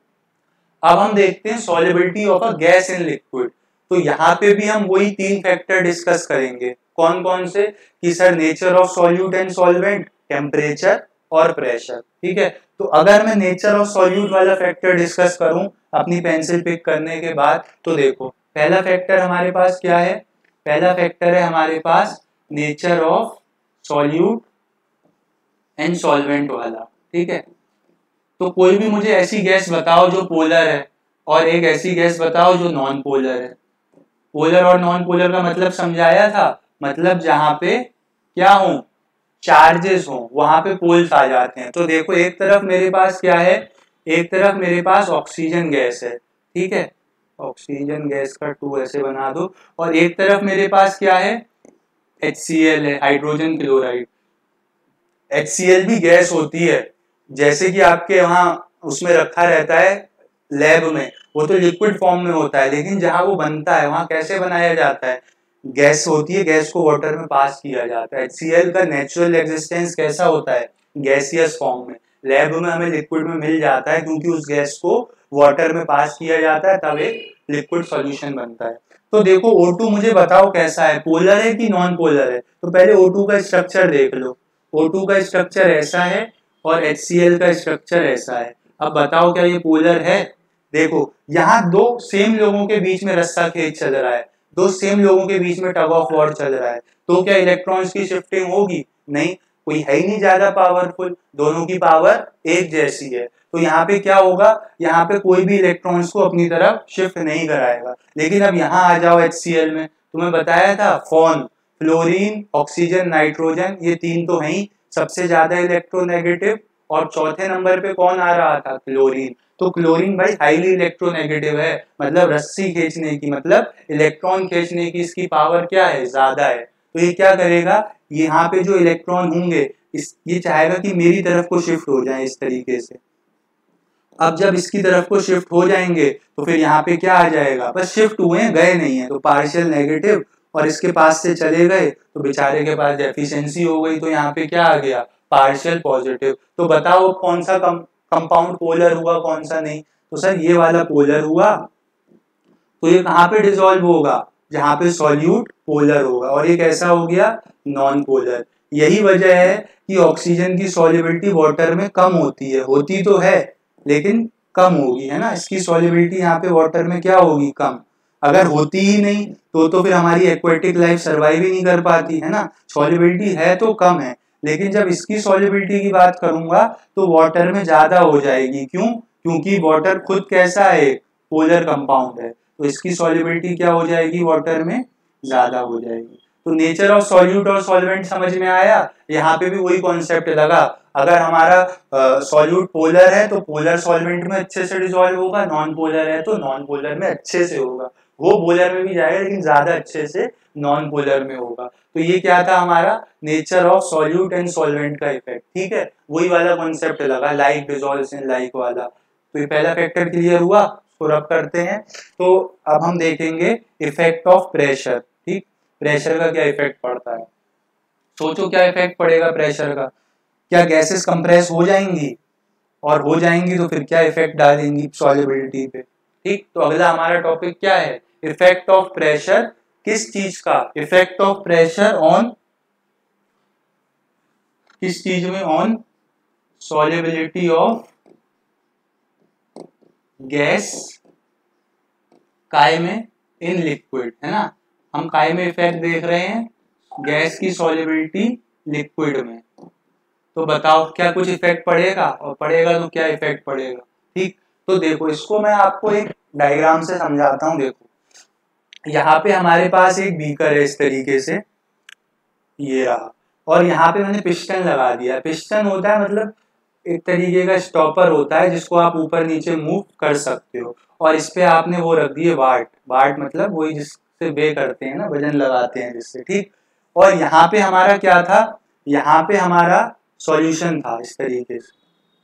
Speaker 1: अब हम देखते हैं solubility of a gas in liquid. तो यहाँ पे भी हम वही तीन फैक्टर डिस्कस करेंगे। कौन कौन से, कि sir nature of solute and solvent, temperature और प्रेशर। ठीक है, तो अगर मैं नेचर ऑफ सॉल्यूट वाला फैक्टर डिस्कस करूं अपनी पेंसिल पिक करने के बाद, तो देखो पहला फैक्टर हमारे पास क्या है, पहला फैक्टर है हमारे पास nature of solute and solvent वाला। ठीक है, तो कोई भी मुझे ऐसी गैस बताओ जो पोलर है, और एक ऐसी गैस बताओ जो नॉन पोलर है। पोलर और नॉन पोलर का मतलब समझाया था, मतलब जहां पे क्या हो, चार्जेस हो, वहां पे पोल्स आ जाते हैं। तो देखो एक तरफ मेरे पास क्या है, एक तरफ मेरे पास ऑक्सीजन गैस है। ठीक है, ऑक्सीजन गैस का टू ऐसे बना दो, और एक तरफ मेरे पास क्या है, एच सी एल है, hydrogen chloride. H C L भी गैस होती है, जैसे कि आपके वहां उसमें रखा रहता है लैब में, वो तो लिक्विड फॉर्म में होता है, लेकिन जहां वो बनता है वहां कैसे बनाया जाता है, गैस होती है, गैस को वाटर में पास किया जाता है। एच सी एल का नेचुरल एग्जिस्टेंस कैसा होता है, गैसियस फॉर्म में। लैब में हमें लिक्विड में मिल जाता है, क्योंकि उस गैस को वाटर में पास किया जाता है, तब एक लिक्विड सॉल्यूशन बनता है। तो देखो ओ टू मुझे बताओ कैसा है, पोलर है कि नॉन पोलर है। तो पहले ओ टू का स्ट्रक्चर देख लो, ओ टू का स्ट्रक्चर ऐसा है और एच सी एल का स्ट्रक्चर ऐसा है। अब बताओ क्या ये पोलर है। देखो यहाँ दो सेम लोगों के बीच में रस्सा खेच चल रहा है, दो सेम लोगों के बीच में टग ऑफ वॉर चल रहा है, तो क्या इलेक्ट्रॉन्स की शिफ्टिंग होगी, नहीं, कोई है ही नहीं ज्यादा पावरफुल, दोनों की पावर एक जैसी है। तो यहाँ पे क्या होगा, यहाँ पे कोई भी इलेक्ट्रॉन्स को अपनी तरफ शिफ्ट नहीं कराएगा। लेकिन अब यहाँ आ जाओ एच सी एल में, तुम्हें बताया था फॉन, फ्लोरीन, ऑक्सीजन, नाइट्रोजन, ये तीन तो है ही सबसे ज्यादा इलेक्ट्रोनेगेटिव, और चौथे नंबर पे कौन आ रहा था, क्लोरीन। तो क्लोरीन भाई हाईली इलेक्ट्रोनेगेटिव है, मतलब रस्सी खींचने की, मतलब इलेक्ट्रॉन खींचने की इसकी पावर क्या है, ज्यादा है। तो ये क्या करेगा, यहाँ पे जो इलेक्ट्रॉन होंगे इस ये चाहेगा कि मेरी तरफ को शिफ्ट हो जाए इस तरीके से। अब जब इसकी तरफ को शिफ्ट हो जाएंगे तो फिर यहाँ पे क्या आ जाएगा, बस शिफ्ट हुए गए नहीं है, तो पार्शियल नेगेटिव, और इसके पास से चले गए तो बेचारे के पास डेफिशिएंसी हो गई, तो यहाँ पे क्या आ गया, पार्शियल पॉजिटिव। तो बताओ कौन सा कंपाउंड पोलर हुआ, कौन सा नहीं। तो सर ये वाला पोलर हुआ, तो ये कहाँ पे डिसॉल्व होगा, जहाँ पे सॉल्यूट पोलर होगा, और एक ऐसा हो गया नॉन पोलर। यही वजह है कि ऑक्सीजन की सॉल्युबिलिटी वाटर में कम होती है, होती तो है लेकिन कम होगी, है ना। इसकी सॉल्युबिलिटी यहाँ पे वाटर में क्या होगी, कम। अगर होती ही नहीं तो तो फिर हमारी एक्वेटिक लाइफ सर्वाइव ही नहीं कर पाती, है ना। सॉल्युबिलिटी है तो कम है, लेकिन जब इसकी सॉल्युबिलिटी की बात करूंगा तो वाटर में ज्यादा हो जाएगी। क्यों? क्योंकि वाटर खुद कैसा है, पोलर कंपाउंड है, तो इसकी सॉल्युबिलिटी क्या हो जाएगी, वाटर में ज्यादा हो जाएगी। तो नेचर ऑफ सॉल्यूट और सॉल्वेंट समझ में आया। यहाँ पे भी वही कॉन्सेप्ट लगा, अगर हमारा सॉल्यूट पोलर है तो पोलर सॉल्वेंट में अच्छे से डिसॉल्व होगा, नॉन पोलर है तो नॉन पोलर में अच्छे से होगा। वो पोलर में भी जाएगा लेकिन ज्यादा अच्छे से नॉन पोलर में होगा। तो ये क्या था हमारा nature of solute and solvent का इफेक्ट, ठीक है। वही वाला कॉन्सेप्ट लगा, लाइक डिसॉल्व्स इन लाइक वाला। तो ये पहला फैक्टर क्लियर हुआ, तो रब करते हैं। तो अब हम देखेंगे इफेक्ट ऑफ प्रेशर, ठीक। प्रेशर का क्या इफेक्ट पड़ता है, सोचो क्या इफेक्ट पड़ेगा प्रेशर का। क्या गैसेस कंप्रेस हो जाएंगी, और हो जाएंगी तो फिर क्या इफेक्ट डालेंगी सॉल्युबिलिटी पे, ठीक। तो अगला हमारा टॉपिक क्या है, इफेक्ट ऑफ प्रेशर। किस चीज का इफेक्ट ऑफ प्रेशर ऑन, किस चीज में, ऑन सॉल्युबिलिटी ऑफ गैस काय में इन लिक्विड, है ना। हम काय में इफेक्ट देख रहे हैं, गैस की सॉल्युबिलिटी लिक्विड में। तो बताओ क्या कुछ इफेक्ट पड़ेगा, और पड़ेगा तो क्या इफेक्ट पड़ेगा, ठीक। तो देखो इसको मैं आपको एक डायग्राम से समझाता हूँ। देखो यहाँ पे हमारे पास एक बीकर है इस तरीके से, ये रहा, और यहाँ पे मैंने पिस्टन लगा दिया। पिस्टन होता है मतलब एक तरीके का स्टॉपर होता है जिसको आप ऊपर नीचे मूव कर सकते हो, और इस पे आपने वो रख दिए वाट। वाट मतलब वही जिससे वे करते हैं ना, वजन लगाते हैं जिससे, ठीक। और यहाँ पे हमारा क्या था, यहाँ पे हमारा सॉल्यूशन था इस तरीके से,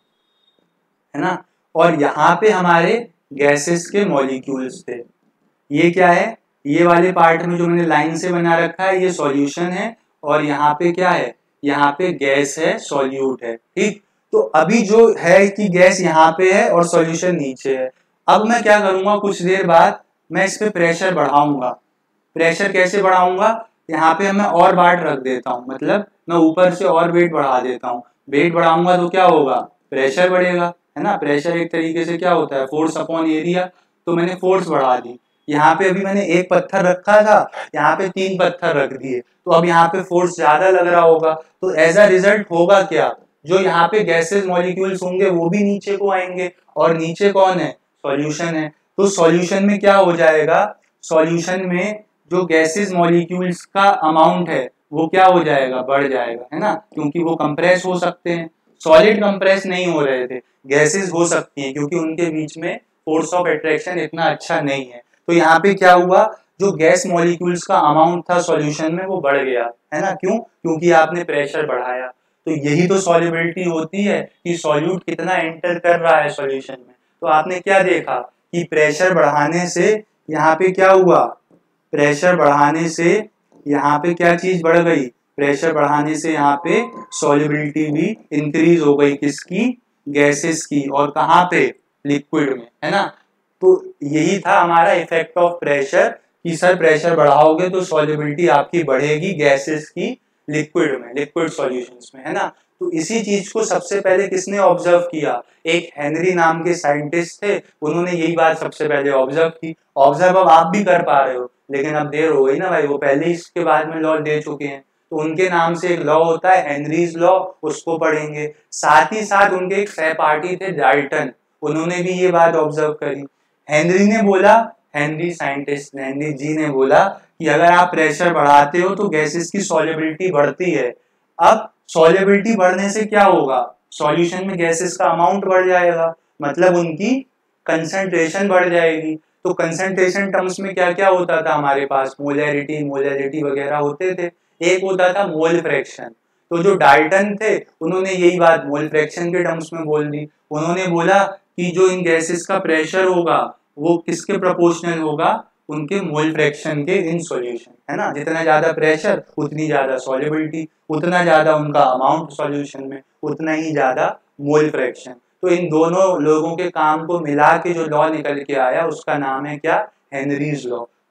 Speaker 1: है ना। और यहाँ पे हमारे गैसेस के मॉलिक्यूल्स थे। ये क्या है, ये वाले पार्ट में जो मैंने लाइन से बना रखा है ये सॉल्यूशन है, और यहाँ पे क्या है, यहाँ पे गैस है, सॉल्यूट है, ठीक। तो अभी जो है कि गैस यहाँ पे है और सॉल्यूशन नीचे है। अब मैं क्या करूंगा, कुछ देर बाद मैं इस पे प्रेशर बढ़ाऊंगा। प्रेशर कैसे बढ़ाऊंगा, यहाँ पे मैं और वाट रख देता हूँ, मतलब मैं ऊपर से और वेट बढ़ा देता हूँ। वेट बढ़ाऊंगा तो क्या होगा, प्रेशर बढ़ेगा, है ना। प्रेशर एक तरीके से क्या होता है, फोर्स अपॉन एरिया। तो मैंने फोर्स बढ़ा दी। यहाँ पे अभी मैंने एक पत्थर रखा था, यहाँ पे तीन पत्थर रख दिए, तो अब यहाँ पे फोर्स ज्यादा लग रहा होगा। तो एज अ रिजल्ट होगा क्या, जो यहाँ पे गैसेस मॉलिक्यूल्स होंगे वो भी नीचे को आएंगे, और नीचे कौन है, सॉल्यूशन है। तो सॉल्यूशन में क्या हो जाएगा, सॉल्यूशन में जो गैसेस मॉलिक्यूल्स का अमाउंट है वो क्या हो जाएगा, बढ़ जाएगा, है ना, क्योंकि वो कंप्रेस हो सकते हैं। सॉलिड कंप्रेस नहीं हो रहे थे, गैसेस हो सकती हैं क्योंकि उनके बीच में फोर्स ऑफ अट्रैक्शन इतना अच्छा नहीं है। तो यहाँ पे क्या हुआ, जो गैस मॉलिक्यूल्स का अमाउंट था सॉल्यूशन में वो बढ़ गया, है ना। क्यों, क्योंकि आपने प्रेशर बढ़ाया। तो यही तो सॉल्युबिलिटी होती है कि सॉल्यूट कितना एंटर कर रहा है सॉल्यूशन में। तो आपने क्या देखा कि प्रेशर बढ़ाने से यहाँ पे क्या हुआ, प्रेशर बढ़ाने से यहाँ पे क्या चीज बढ़ गई, प्रेशर बढ़ाने से यहाँ पे सॉल्युबिलिटी भी इंक्रीज हो गई, किसकी, गैसेस की, और कहाँ पे, लिक्विड में, है ना। तो यही था हमारा इफेक्ट ऑफ प्रेशर कि सर प्रेशर बढ़ाओगे तो सॉल्युबिलिटी आपकी बढ़ेगी गैसेस की लिक्विड में, लिक्विड सॉल्यूशंस में, है ना। तो इसी चीज को सबसे पहले किसने ऑब्जर्व किया, एक हेनरी नाम के साइंटिस्ट थे, उन्होंने यही बात सबसे पहले ऑब्जर्व की। ऑब्जर्व अब आप भी कर पा रहे हो, लेकिन अब देर हो गई ना भाई, वो पहले ही इसके बाद में लॉ दे चुके हैं। तो उनके नाम से एक लॉ होता है हेनरीज लॉ, उसको पढ़ेंगे। साथ ही साथ उनके एक सहपाठी थे डाल्टन, उन्होंने भी ये बात ऑब्जर्व करी। हेनरी ने बोला, हेनरी साइंटिस्ट हेनरी जी ने बोला कि अगर आप प्रेशर बढ़ाते हो तो गैसेस की सॉल्युबिलिटी बढ़ती है। अब सॉल्युबिलिटी बढ़ने से क्या होगा, सॉल्यूशन में गैसेस का अमाउंट बढ़ जाएगा, मतलब उनकी कंसंट्रेशन बढ़ जाएगी। तो कंसंट्रेशन टर्म्स में क्या क्या होता था हमारे पास, मोलैरिटी मोलैरिटी वगैरह होते थे। एक होता था मोल फ्रैक्शन। तो जो डाल्टन थे उन्होंने यही बात मोल फ्रैक्शन के टर्म्स में बोल दी। उन्होंने बोला कि जो इन गैसेस का प्रेशर होगा वो किसके प्रोपोर्शनल होगा, उनके मोल फ्रैक्शन के इन सॉल्यूशन, है ना। जितना ज्यादा प्रेशर उतनी ज्यादा सॉल्युबिलिटी, उतना ज्यादा उनका अमाउंट सॉल्यूशन में, उतना ही ज्यादा मोल फ्रैक्शन। तो इन दोनों लोगों के काम को मिला के जो लॉ निकल के आया उसका नाम है क्या, हेनरीज लॉ।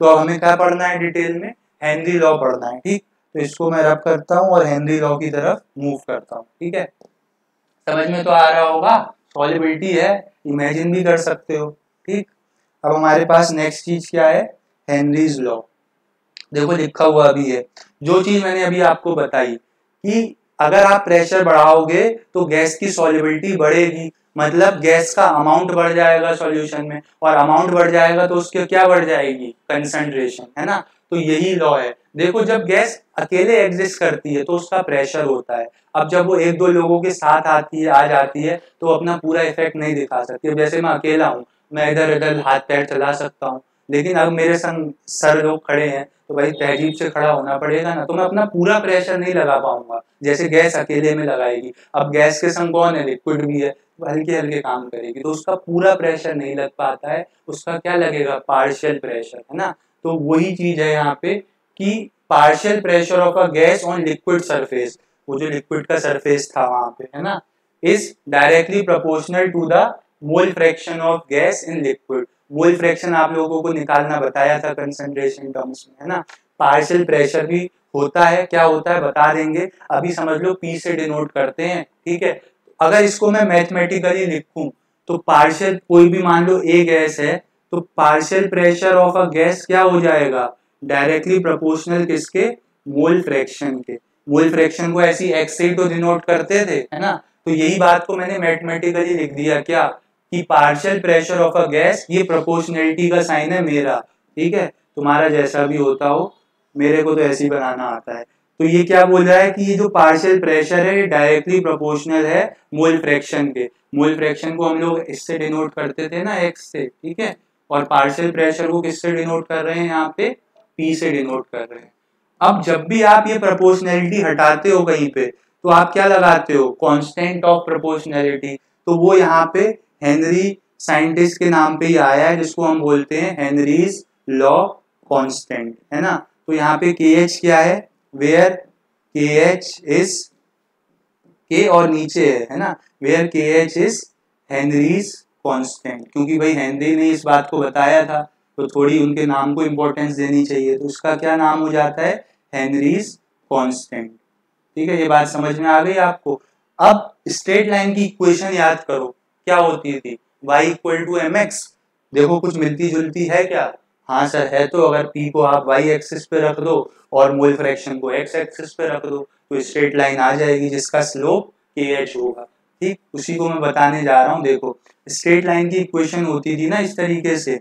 Speaker 1: तो अब हमें क्या पढ़ना है डिटेल में, हेनरी लॉ पढ़ना है, ठीक। तो इसको मैं रब करता हूँ और हेनरी लॉ की तरफ मूव करता हूँ, ठीक है। समझ में तो आ रहा होगा, सॉल्युबिलिटी है, इमेजिन भी कर सकते हो, ठीक। अब हमारे पास नेक्स्ट चीज क्या है, हेनरीज लॉ। देखो लिखा हुआ अभी है, जो चीज मैंने अभी आपको बताई कि अगर आप प्रेशर बढ़ाओगे तो गैस की सॉल्युबिलिटी बढ़ेगी, मतलब गैस का अमाउंट बढ़ जाएगा सॉल्यूशन में, और अमाउंट बढ़ जाएगा तो उसकी क्या बढ़ जाएगी, कंसंट्रेशन, है ना। तो यही लॉ है। देखो जब गैस अकेले एग्जिस्ट करती है तो उसका प्रेशर होता है, अब जब वो एक दो लोगों के साथ आती है आ जाती है तो अपना पूरा इफेक्ट नहीं दिखा सकती। अब जैसे मैं अकेला हूँ, मैं इधर इधर हाथ पैर चला सकता हूँ, लेकिन अब मेरे संग सर लोग खड़े हैं तो भाई तहजीब से खड़ा होना पड़ेगा ना, तो मैं अपना पूरा प्रेशर नहीं लगा पाऊंगा जैसे गैस अकेले में लगाएगी। अब गैस के संग कौन है, लिक्विड भी है, तो हल्के हल्के काम करेगी, तो उसका पूरा प्रेशर नहीं लग पाता है, उसका क्या लगेगा, पार्शियल प्रेशर, है ना। तो वही चीज है यहाँ पे कि partial pressure of a gas on liquid surface, वो जो लिक्विड का सरफेस था वहां पे, है ना, is directly proportional to the mole fraction of gas in liquid. Mole fraction आप लोगों को निकालना बताया था कंसंट्रेशन टर्म्स में, है ना। पार्शियल प्रेशर भी होता है, क्या होता है बता देंगे, अभी समझ लो पी से डिनोट करते हैं, ठीक है। अगर इसको मैं मैथमेटिकली लिखूं तो पार्शियल, कोई भी मान लो ए गैस है, तो partial pressure of a gas क्या हो जाएगा, डायरेक्टली प्रोपोर्शनल किसके, मोल फ्रैक्शन के। मोल फ्रैक्शन को ऐसी एक्स से तो डिनोट करते थे, है ना। तो यही बात को मैंने मैथमेटिकली लिख दिया, क्या कि partial pressure of a gas, ये प्रोपोर्शनलिटी का साइन है मेरा, ठीक है। तुम्हारा जैसा भी होता हो, मेरे को तो ऐसे ही बनाना आता है। तो ये क्या बोल रहा है कि ये जो पार्शियल प्रेशर है ये डायरेक्टली प्रोपोर्शनल है मोल फ्रैक्शन के। मोल फ्रैक्शन को हम लोग इससे डिनोट करते थे ना, एक्स से, ठीक है। और पार्शियल प्रेशर को किससे डिनोट कर रहे हैं यहाँ पे, पी से डिनोट कर रहे हैं। अब जब भी आप ये प्रोपोर्शनलिटी हटाते हो कहीं पे तो आप क्या लगाते हो, कांस्टेंट ऑफ प्रोपोर्शनलिटी। तो वो यहाँ पे हेनरी साइंटिस्ट के नाम पे ही आया है, जिसको हम बोलते हैं हेनरीज लॉ कांस्टेंट, है ना। तो यहाँ पे के एच क्या है, वेयर के एच इज, के और नीचे है, है ना, वेयर के एच इज हेनरीज कांस्टेंट, क्योंकि भाई हेनरी ने इस बात को बताया था तो थोड़ी उनके नाम को इंपॉर्टेंस देनी चाहिए, तो उसका क्या नाम हो जाता है, हेनरीज कांस्टेंट, ठीक है। ये बात समझ में आ गई आपको। अब स्ट्रेट लाइन की इक्वेशन याद करो, क्या होती थी, y equal to m x. देखो कुछ मिलती जुलती है क्या, हाँ सर है, तो अगर p को आप y एक्सिस पे रख दो और मोल फ्रैक्शन को x एक्सिस पे रख दो तो स्ट्रेट लाइन आ जाएगी जिसका स्लोप के एच होगा, ठीक। उसी को मैं बताने जा रहा हूँ। देखो स्ट्रेट लाइन की इक्वेशन होती थी ना इस तरीके से,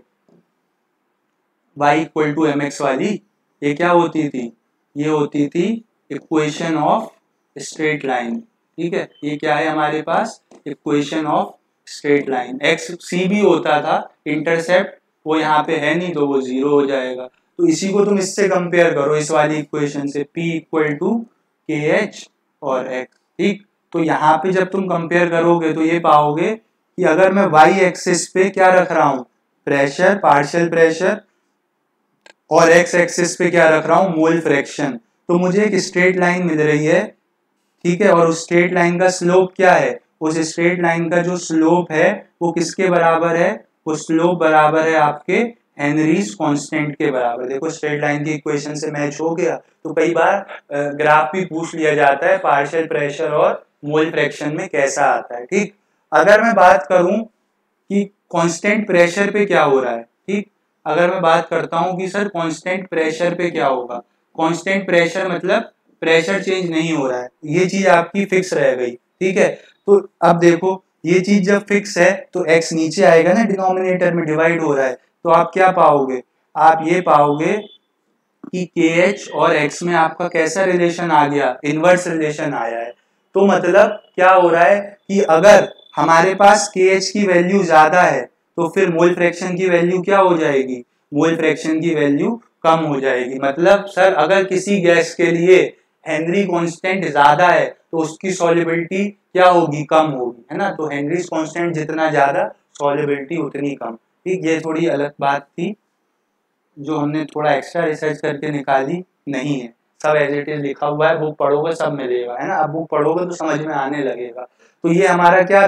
Speaker 1: y equal to m x वाली, ये क्या होती थी, ये होती थी इक्वेशन ऑफ स्ट्रेट लाइन, ठीक है। ये क्या है हमारे पास, equation of straight line. X c भी होता था, इंटरसेप्ट वो यहाँ पे है नहीं तो वो जीरो हो जाएगा। तो इसी को तुम इससे कंपेयर करो, इस वाली इक्वेशन से, p equal to k h और x, ठीक। तो यहाँ पे जब तुम कंपेयर करोगे तो ये पाओगे कि अगर मैं y एक्सिस पे क्या रख रहा हूँ, प्रेशर, पार्शियल प्रेशर, और x एक्सिस पे क्या रख रहा हूँ, मोल फ्रैक्शन, तो मुझे एक स्ट्रेट लाइन मिल रही है, ठीक है। और उस स्ट्रेट लाइन का स्लोप क्या है, उस स्ट्रेट लाइन का जो स्लोप है वो किसके बराबर है, वो स्लोप बराबर है आपके हेनरीज कांस्टेंट के बराबर। देखो स्ट्रेट लाइन की इक्वेशन से मैच हो गया। तो कई बार ग्राफ भी पूछ लिया जाता है पार्शियल प्रेशर और मोल फ्रैक्शन में कैसा आता है, ठीक। अगर मैं बात करूं कि कांस्टेंट प्रेशर पे क्या हो रहा है, ठीक, अगर मैं बात करता हूं कि सर कांस्टेंट प्रेशर पे क्या होगा, कांस्टेंट प्रेशर मतलब प्रेशर चेंज नहीं हो रहा है, ये चीज आपकी फिक्स रह गई, ठीक है। तो अब देखो ये चीज जब फिक्स है तो x नीचे आएगा ना, डिनोमिनेटर में डिवाइड हो रहा है, तो आप क्या पाओगे, आप ये पाओगे कि के एच और x में आपका कैसा रिलेशन आ गया, इनवर्स रिलेशन आया है। तो मतलब क्या हो रहा है कि अगर हमारे पास के एच की वैल्यू ज्यादा है तो फिर मोल फ्रैक्शन की वैल्यू क्या हो जाएगी, मोल फ्रैक्शन की वैल्यू कम हो जाएगी। मतलब सर अगर किसी गैस के लिए हेनरी कांस्टेंट ज्यादा है तो उसकी सॉल्युबिलिटी क्या होगी, कम होगी, है ना। तो हेनरी कांस्टेंट जितना ज्यादा सॉल्युबिलिटी उतनी कम, ठीक। ये थोड़ी अलग बात थी जो हमने थोड़ा एक्स्ट्रा रिसर्च करके निकाली, नहीं है, सब एज इट इज लिखा हुआ है, बुक पढ़ोगे सब मिलेगा, है ना। अब बुक पढ़ोगे तो समझ में आने लगेगा। तो ये हमारा क्या था,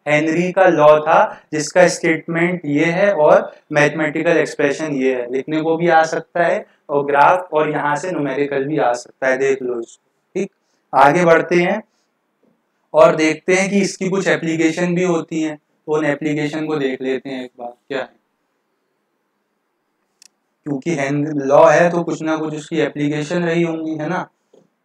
Speaker 1: हेनरी का लॉ था जिसका स्टेटमेंट ये है और मैथमेटिकल एक्सप्रेशन ये है। लिखने को भी आ सकता है और ग्राफ और यहाँ से न्यूमेरिकल भी आ सकता है, देख लो इसको। ठीक, आगे बढ़ते हैं और देखते हैं कि इसकी कुछ एप्लीकेशन भी होती हैं, तो उन एप्लीकेशन को देख लेते हैं एक बार क्या है, क्योंकि हेनरी लॉ है तो कुछ ना कुछ उसकी एप्लीकेशन रही होंगी, है ना।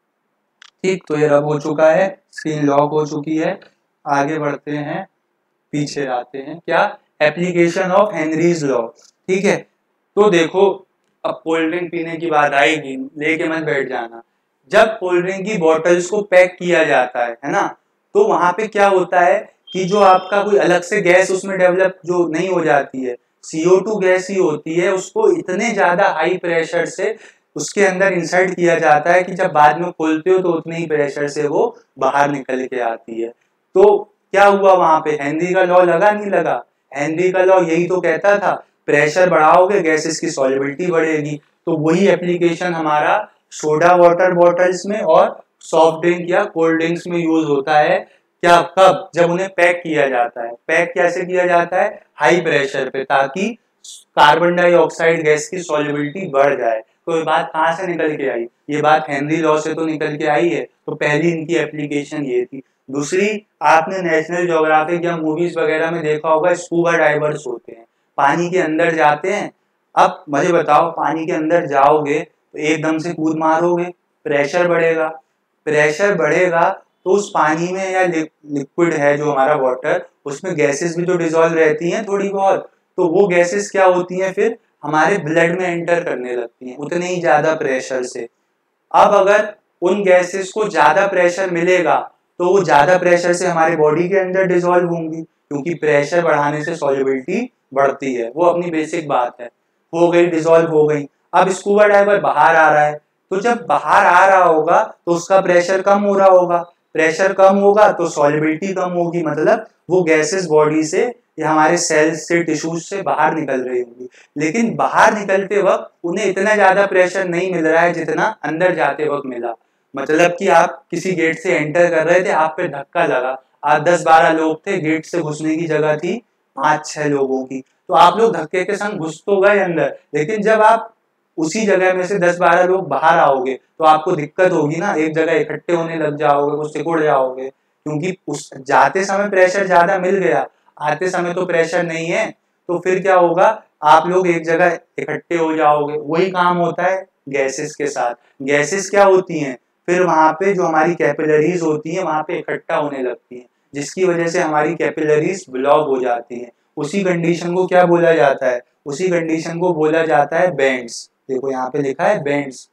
Speaker 1: ठीक, तो ये रब हो चुका है, स्क्रीन लॉक हो चुकी है। आगे बढ़ते हैं, पीछे आते हैं, क्या एप्लीकेशन ऑफ हेनरीज लॉ। ठीक है, तो देखो अब कोल्ड ड्रिंक पीने की बात आएगी, लेके मत बैठ जाना। जब कोल्ड ड्रिंक की बॉटल्स को पैक किया जाता है है ना, तो वहां पे क्या होता है कि जो आपका कोई अलग से गैस उसमें डेवलप जो नहीं हो जाती है, सी ओ टू गैस ही होती है, उसको इतने ज्यादा हाई प्रेशर से उसके अंदर इंसर्ट किया जाता है कि जब बाद में खोलते हो तो उतने ही प्रेशर से वो बाहर निकल के आती है। तो क्या हुआ वहां पे, हेनरी का लॉ लगा नहीं लगा? हेनरी का लॉ यही तो कहता था, प्रेशर बढ़ाओगे गैसेस की सॉल्युबिलिटी बढ़ेगी। तो वही एप्लीकेशन हमारा सोडा वाटर बॉटल्स में और सॉफ्ट ड्रिंक या कोल्ड ड्रिंक्स में यूज होता है। क्या, कब? जब उन्हें पैक किया जाता है। पैक कैसे किया जाता है? हाई प्रेशर पे, ताकि कार्बन डाइऑक्साइड गैस की सॉल्युबिलिटी बढ़ जाए। तो ये बात कहाँ से निकल के आई? ये बात हेनरी लॉ से तो निकल के आई है। तो पहली इनकी एप्लीकेशन ये थी। दूसरी, आपने नेशनल ज्योग्राफिक या मूवीज वगैरह में देखा होगा, स्कूबा डाइवर्स होते हैं, पानी के अंदर जाते हैं। अब मुझे बताओ, पानी के अंदर जाओगे तो एकदम से कूद मारोगे, प्रेशर बढ़ेगा। प्रेशर बढ़ेगा तो उस पानी में या लिक्विड है जो हमारा वाटर, उसमें गैसेस भी तो डिसॉल्व रहती हैं थोड़ी बहुत। तो वो गैसेस क्या होती हैं, फिर हमारे ब्लड में एंटर करने लगती हैं उतने ही ज्यादा प्रेशर से। अब अगर उन गैसेस को ज्यादा प्रेशर मिलेगा तो वो ज्यादा प्रेशर से हमारे बॉडी के अंदर डिसॉल्व होंगी, क्योंकि प्रेशर बढ़ाने से सॉल्युबिलिटी बढ़ती है। वो अपनी बेसिक बात है, हो गई, डिसॉल्व हो गई। अब स्कूबा डाइवर बाहर आ रहा है, तो जब बाहर आ रहा होगा तो उसका प्रेशर कम हो रहा होगा। प्रेशर कम होगा तो सॉल्युबिलिटी कम होगी, मतलब वो गैसेस बॉडी से या हमारे सेल्स से, टिश्यूज से बाहर निकल रही होगी। लेकिन बाहर निकलते वक्त उन्हें इतना ज्यादा प्रेशर नहीं मिल रहा है जितना अंदर जाते वक्त मिला। मतलब कि आप किसी गेट से एंटर कर रहे थे, आप पे धक्का लगा, आप दस बारह लोग थे, गेट से घुसने की जगह थी पांच छह लोगों की, तो आप लोग धक्के के संग घुस तो गए अंदर, लेकिन जब आप उसी जगह में से दस बारह लोग बाहर आओगे तो आपको दिक्कत होगी ना, एक जगह इकट्ठे होने लग जाओगे, कुछ सिकुड़ जाओगे, क्योंकि उस जाते समय प्रेशर ज्यादा मिल गया, आते समय तो प्रेशर नहीं है। तो फिर क्या होगा, आप लोग एक जगह इकट्ठे हो जाओगे। वही काम होता है गैसेस के साथ। गैसेस क्या होती हैं, फिर वहां पे जो हमारी कैपिलरीज होती हैं वहां पे इकट्ठा होने लगती हैं, जिसकी वजह से हमारी कैपिलरीज ब्लॉक हो जाती हैं। उसी कंडीशन को क्या बोला जाता है? उसी कंडीशन को बोला जाता है बेंड्स। देखो यहाँ पे लिखा है बेंड्स।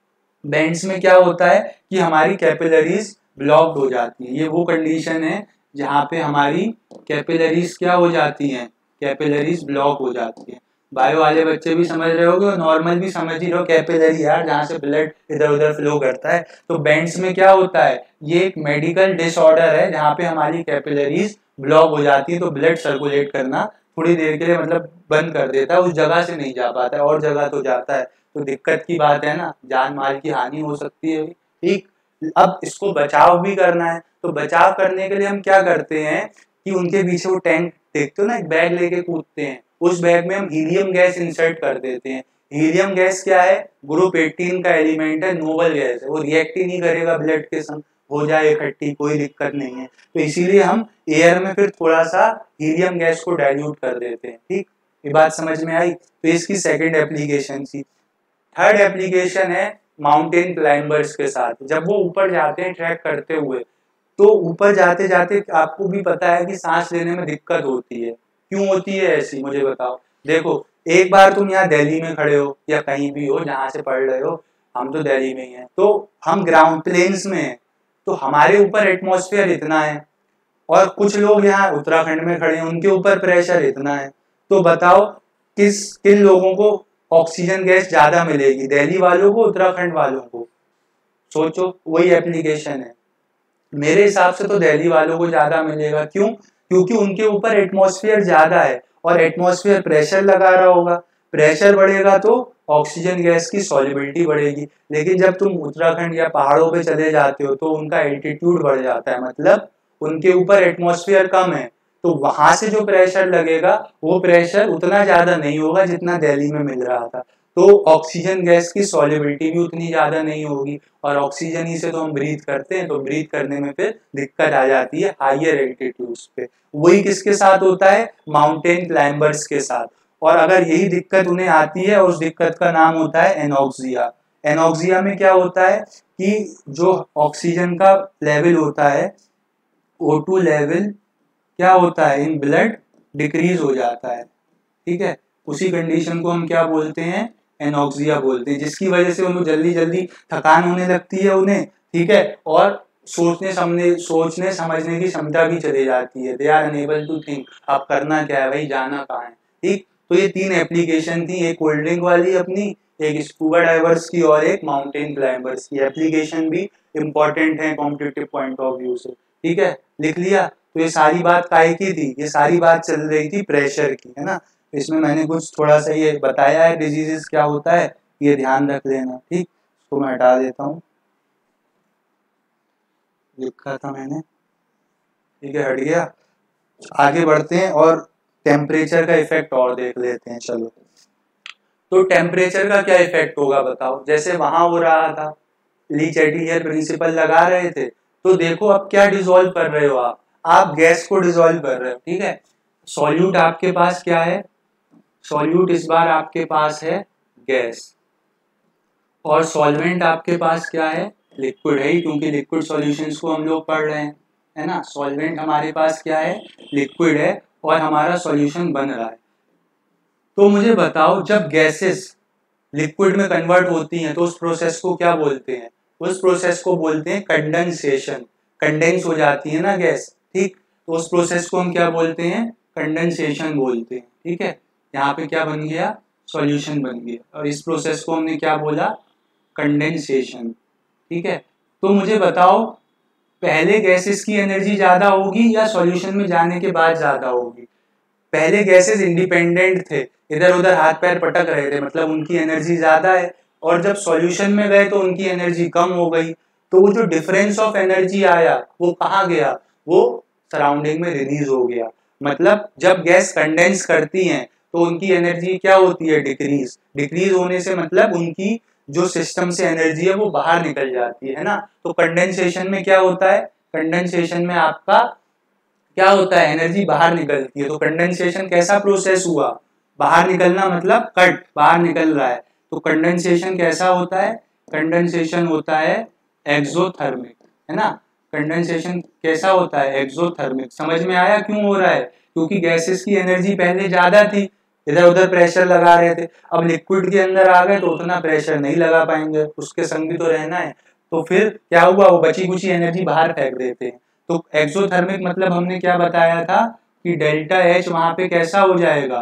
Speaker 1: बेंड्स में क्या होता है कि हमारी कैपिलरीज ब्लॉक्ड हो जाती है। ये वो कंडीशन है जहाँ पे हमारी कैपिलरीज क्या हो जाती हैं, कैपिलरीज ब्लॉक हो जाती हैं। बायो वाले बच्चे भी समझ रहे होगे और नॉर्मल भी समझ ही रहो, कैपिलरी यार जहाँ से ब्लड इधर उधर फ्लो करता है। तो बेंड्स में क्या होता है, ये एक मेडिकल डिसऑर्डर है जहाँ पे हमारी कैपिलरीज ब्लॉक हो जाती है, तो ब्लड सर्कुलेट करना थोड़ी देर के लिए मतलब बंद कर देता है, उस जगह से नहीं जा पाता है, और जगह तो जाता है। तो दिक्कत की बात है ना, जान माल की हानि हो सकती है। ठीक, अब इसको बचाव भी करना है, तो बचाव करने के लिए हम क्या करते हैं कि उनके पीछे वो टैंक देखते हो ना, एक बैग लेके कूदते हैं, उस बैग में हम हीलियम गैस इंसर्ट कर देते हैं। हीलियम गैस क्या है, ग्रुप एटीन का एलिमेंट है, नोबल गैस है, वो रिएक्ट ही नहीं करेगा ब्लड के संग, हो जाए इकट्ठी, कोई दिक्कत नहीं है। तो इसीलिए हम एयर में फिर थोड़ा सा हीलियम गैस को डाइल्यूट कर देते हैं। ठीक, ये बात समझ में आई? तो इसकी सेकंड एप्लीकेशन थी। थर्ड एप्लीकेशन है माउंटेन क्लाइंबर्स के साथ। जब वो ऊपर जाते हैं ट्रैक करते हुए, तो ऊपर जाते जाते आपको भी पता है कि सांस लेने में दिक्कत होती है। क्यों होती है ऐसी, मुझे बताओ। देखो, एक बार तुम यहाँ दिल्ली में खड़े हो या कहीं भी हो जहाँ से पढ़ रहे हो, हम तो दिल्ली में ही हैं, तो हम ग्राउंड प्लेन्स में हैं, तो हमारे ऊपर एटमॉस्फेयर इतना है, और कुछ लोग यहाँ उत्तराखंड में खड़े हैं, उनके ऊपर प्रेशर इतना है। तो बताओ किस किन लोगों को ऑक्सीजन गैस ज्यादा मिलेगी, दिल्ली वालों को, उत्तराखंड वालों को? सोचो, वही एप्लीकेशन है। मेरे हिसाब से तो दिल्ली वालों को ज्यादा मिलेगा। क्यों? क्योंकि उनके ऊपर एटमॉस्फेयर ज्यादा है और एटमॉस्फेयर प्रेशर लगा रहा होगा, प्रेशर बढ़ेगा तो ऑक्सीजन गैस की सॉल्युबिलिटी बढ़ेगी। लेकिन जब तुम उत्तराखंड या पहाड़ों पे चले जाते हो तो उनका एल्टीट्यूड बढ़ जाता है, मतलब उनके ऊपर एटमॉस्फेयर कम है, तो वहां से जो प्रेशर लगेगा वो प्रेशर उतना ज्यादा नहीं होगा जितना दिल्ली में मिल रहा था। तो ऑक्सीजन गैस की सॉल्युबिलिटी भी उतनी ज्यादा नहीं होगी, और ऑक्सीजन ही से तो हम ब्रीथ करते हैं, तो ब्रीथ करने में फिर दिक्कत आ जाती है हाइयर एल्टीट्यूड्स पे। वही किसके साथ होता है? माउंटेन क्लाइंबर्स के साथ। और अगर यही दिक्कत उन्हें आती है, और उस दिक्कत का नाम होता है एनॉक्सिया। एनॉक्सिया में क्या होता है कि जो ऑक्सीजन का लेवल होता है, ओ टू लेवल क्या होता है इन ब्लड डिक्रीज हो जाता है, ठीक है। उसी कंडीशन को हम क्या बोलते हैं? एनॉक्सिया बोलते हैं, जिसकी वजह से उनको जल्दी जल्दी थकान होने लगती है उन्हें, ठीक है, और सोचने समझने सोचने समझने की क्षमता भी चली जाती है। They are unable to think, अब करना क्या है भाई, जाना कहाँ है, ठीक। तो ये तीन एप्लीकेशन थी, एक कोल्ड ड्रिंक वाली अपनी, एक स्कूबा डाइवर्स की, और एक माउंटेन क्लाइंबर्स की। एप्लीकेशन भी इंपॉर्टेंट है कॉम्पिटिटिव पॉइंट ऑफ व्यू से, ठीक है, लिख लिया। तो ये सारी बात काहे की थी? ये सारी बात चल रही थी प्रेशर की, है ना। इसमें मैंने कुछ थोड़ा सा ये बताया है डिजीजेस क्या होता है, ये ध्यान रख लेना, ठीक। इसको मैं हटा देता हूँ, लिखा था मैंने, ठीक है, हट गया। आगे बढ़ते हैं और टेम्परेचर का इफेक्ट और देख लेते हैं। चलो, तो टेम्परेचर का क्या इफेक्ट होगा बताओ। जैसे वहां हो रहा था, ली चैटिलियर प्रिंसिपल लगा रहे थे, तो देखो अब क्या डिसॉल्व कर रहे हो आप आप गैस को डिसॉल्व कर रहे हो, ठीक है। सॉल्यूट आपके पास क्या है? सॉल्यूट इस बार आपके पास है गैस, और सॉल्वेंट आपके पास क्या है? लिक्विड है, क्योंकि लिक्विड सॉल्यूशंस को हम लोग पढ़ रहे हैं, है ना। सॉल्वेंट हमारे पास क्या है? लिक्विड है, और हमारा सॉल्यूशन बन रहा है। तो मुझे बताओ, जब गैसेस लिक्विड में कन्वर्ट होती हैं तो उस प्रोसेस को क्या बोलते हैं? उस प्रोसेस को बोलते हैं कंडेंसेशन। कंडेंस हो जाती है ना गैस, ठीक। तो उस प्रोसेस को हम क्या बोलते हैं? कंडेंसेशन बोलते हैं, ठीक है। यहाँ पे क्या बन गया? सॉल्यूशन बन गया, और इस प्रोसेस को हमने क्या बोला? कंडेंसेशन, ठीक है। तो मुझे बताओ, पहले गैसेस की एनर्जी ज्यादा होगी या सॉल्यूशन में जाने के बाद ज्यादा होगी? पहले गैसेस इंडिपेंडेंट थे, इधर उधर हाथ पैर पटक रहे थे, मतलब उनकी एनर्जी ज्यादा है, और जब सॉल्यूशन में गए तो उनकी एनर्जी कम हो गई। तो वो जो डिफरेंस ऑफ एनर्जी आया वो कहाँ गया? वो सराउंडिंग में रिलीज हो गया। मतलब जब गैस कंडेंस करती हैं तो उनकी एनर्जी क्या होती है? डिक्रीज। डिक्रीज होने से मतलब उनकी जो सिस्टम से एनर्जी है वो बाहर निकल जाती है ना। तो कंडेंसेशन में क्या होता है? कंडेंसेशन में आपका क्या होता है? एनर्जी बाहर निकलती है। तो कंडेंसेशन कैसा प्रोसेस हुआ? बाहर निकलना मतलब कट, बाहर निकल रहा है। तो कंडेंसेशन कैसा होता है? कंडेंसेशन होता है एक्सोथर्मिक, है ना। कंडेंसेशन कैसा होता है? एक्सोथर्मिक। समझ में आया क्यों हो रहा है? क्योंकि गैसेस की एनर्जी पहले ज्यादा थी, इधर उधर प्रेशर लगा रहे थे, अब लिक्विड के अंदर आ गए तो उतना प्रेशर नहीं लगा पाएंगे, उसके संग भी तो रहना है। तो फिर क्या हुआ? वो बची कुची एनर्जी बाहर फेंक देते हैं। तो एक्सोथर्मिक मतलब हमने क्या बताया था कि डेल्टा एच वहां पे कैसा हो जाएगा?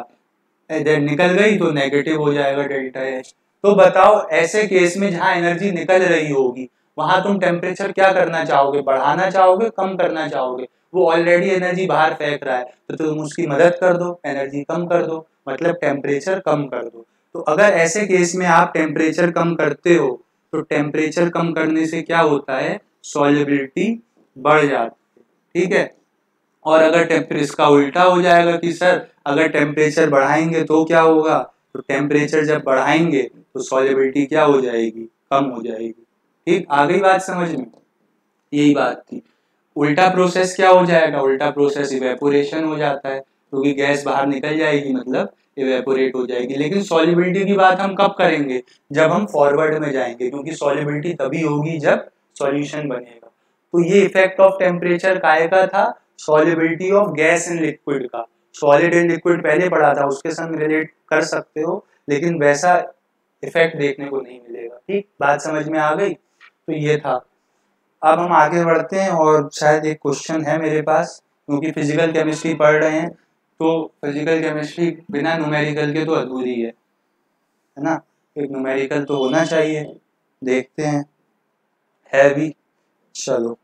Speaker 1: निकल गई तो नेगेटिव हो जाएगा डेल्टा एच। तो बताओ, ऐसे केस में जहां एनर्जी निकल रही होगी वहां तुम टेम्परेचर क्या करना चाहोगे? बढ़ाना चाहोगे, कम करना चाहोगे? वो ऑलरेडी एनर्जी बाहर फेंक रहा है, तो तुम उसकी मदद कर दो, एनर्जी कम कर दो, मतलब टेम्परेचर कम कर दो। तो अगर ऐसे केस में आप टेम्परेचर कम करते हो तो टेम्परेचर कम करने से क्या होता है? सॉल्युबिलिटी बढ़ जाती है, ठीक है। और अगर टेम्परेचर इसका उल्टा हो जाएगा कि सर अगर टेम्परेचर बढ़ाएंगे तो क्या होगा? तो टेम्परेचर जब बढ़ाएंगे तो सॉल्युबिलिटी क्या हो जाएगी? कम हो जाएगी, ठीक। आ गई बात समझ में? यही बात थी। उल्टा प्रोसेस क्या हो जाएगा? उल्टा प्रोसेस इवेपोरेशन हो जाता है, क्योंकि तो गैस बाहर निकल जाएगी, मतलब इवेपोरेट हो जाएगी। लेकिन सॉल्युबिलिटी की बात हम कब करेंगे? जब हम फॉरवर्ड में जाएंगे, क्योंकि सॉल्युबिलिटी तभी होगी जब सॉल्यूशन बनेगा। तो ये इफेक्ट ऑफ टेम्परेचर काहे का था? Solubility of gas in liquid का। सॉलिड एंड लिक्विड पहले पढ़ा था, उसके संग रिलेट कर सकते हो, लेकिन वैसा इफेक्ट देखने को नहीं मिलेगा, ठीक। बात समझ में आ गई? तो ये था। अब हम आगे बढ़ते हैं, और शायद एक क्वेश्चन है मेरे पास, क्योंकि फिजिकल केमिस्ट्री पढ़ रहे हैं, तो फिजिकल केमिस्ट्री बिना न्यूमेरिकल के तो अधूरी है, है ना। एक न्यूमेरिकल तो होना चाहिए। देखते हैं, है भी। चलो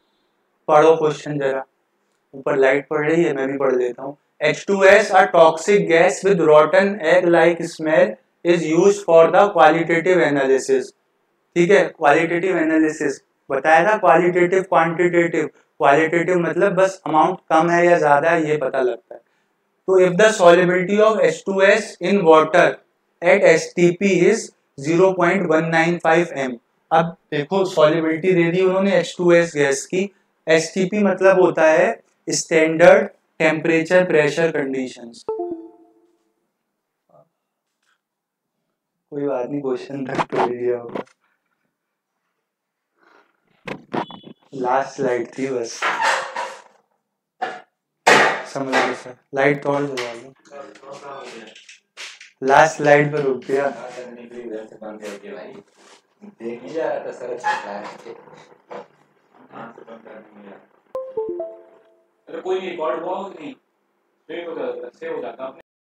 Speaker 1: पढ़ो क्वेश्चन जरा। ऊपर लाइट पड़ रही है, मैं भी पढ़ लेता हूँ। H two S, a toxic gas with rotten egg-like smell, is used for the qualitative analysis। ठीक है, क्वालिटेटिव एनालिसिस बताया था, क्वालिटेटिव क्वांटिटेटिव। क्वालिटेटिव मतलब बस अमाउंट कम है या ज़्यादा है ये पता लगता है। तो if the solubility of H two S in water at S T P is zero point one nine five M. अब देखो सॉल्युबिलिटी दे दी उन्होंने एच टू एस गैस की, एस टी पी मतलब होता है स्टैंडर्ड टेम्परेचर प्रेशर कंडीशंस। कोई बात नहीं, क्वेश्चन तक तो लीजिए होगा। लास्ट स्लाइड थी बस, समझ लो सर। लाइट तो और जला लो, लास्ट स्लाइड पर रुक गया।
Speaker 2: कोई नहीं रिकॉर्ड हुआ नहीं, सेव हो जाता है।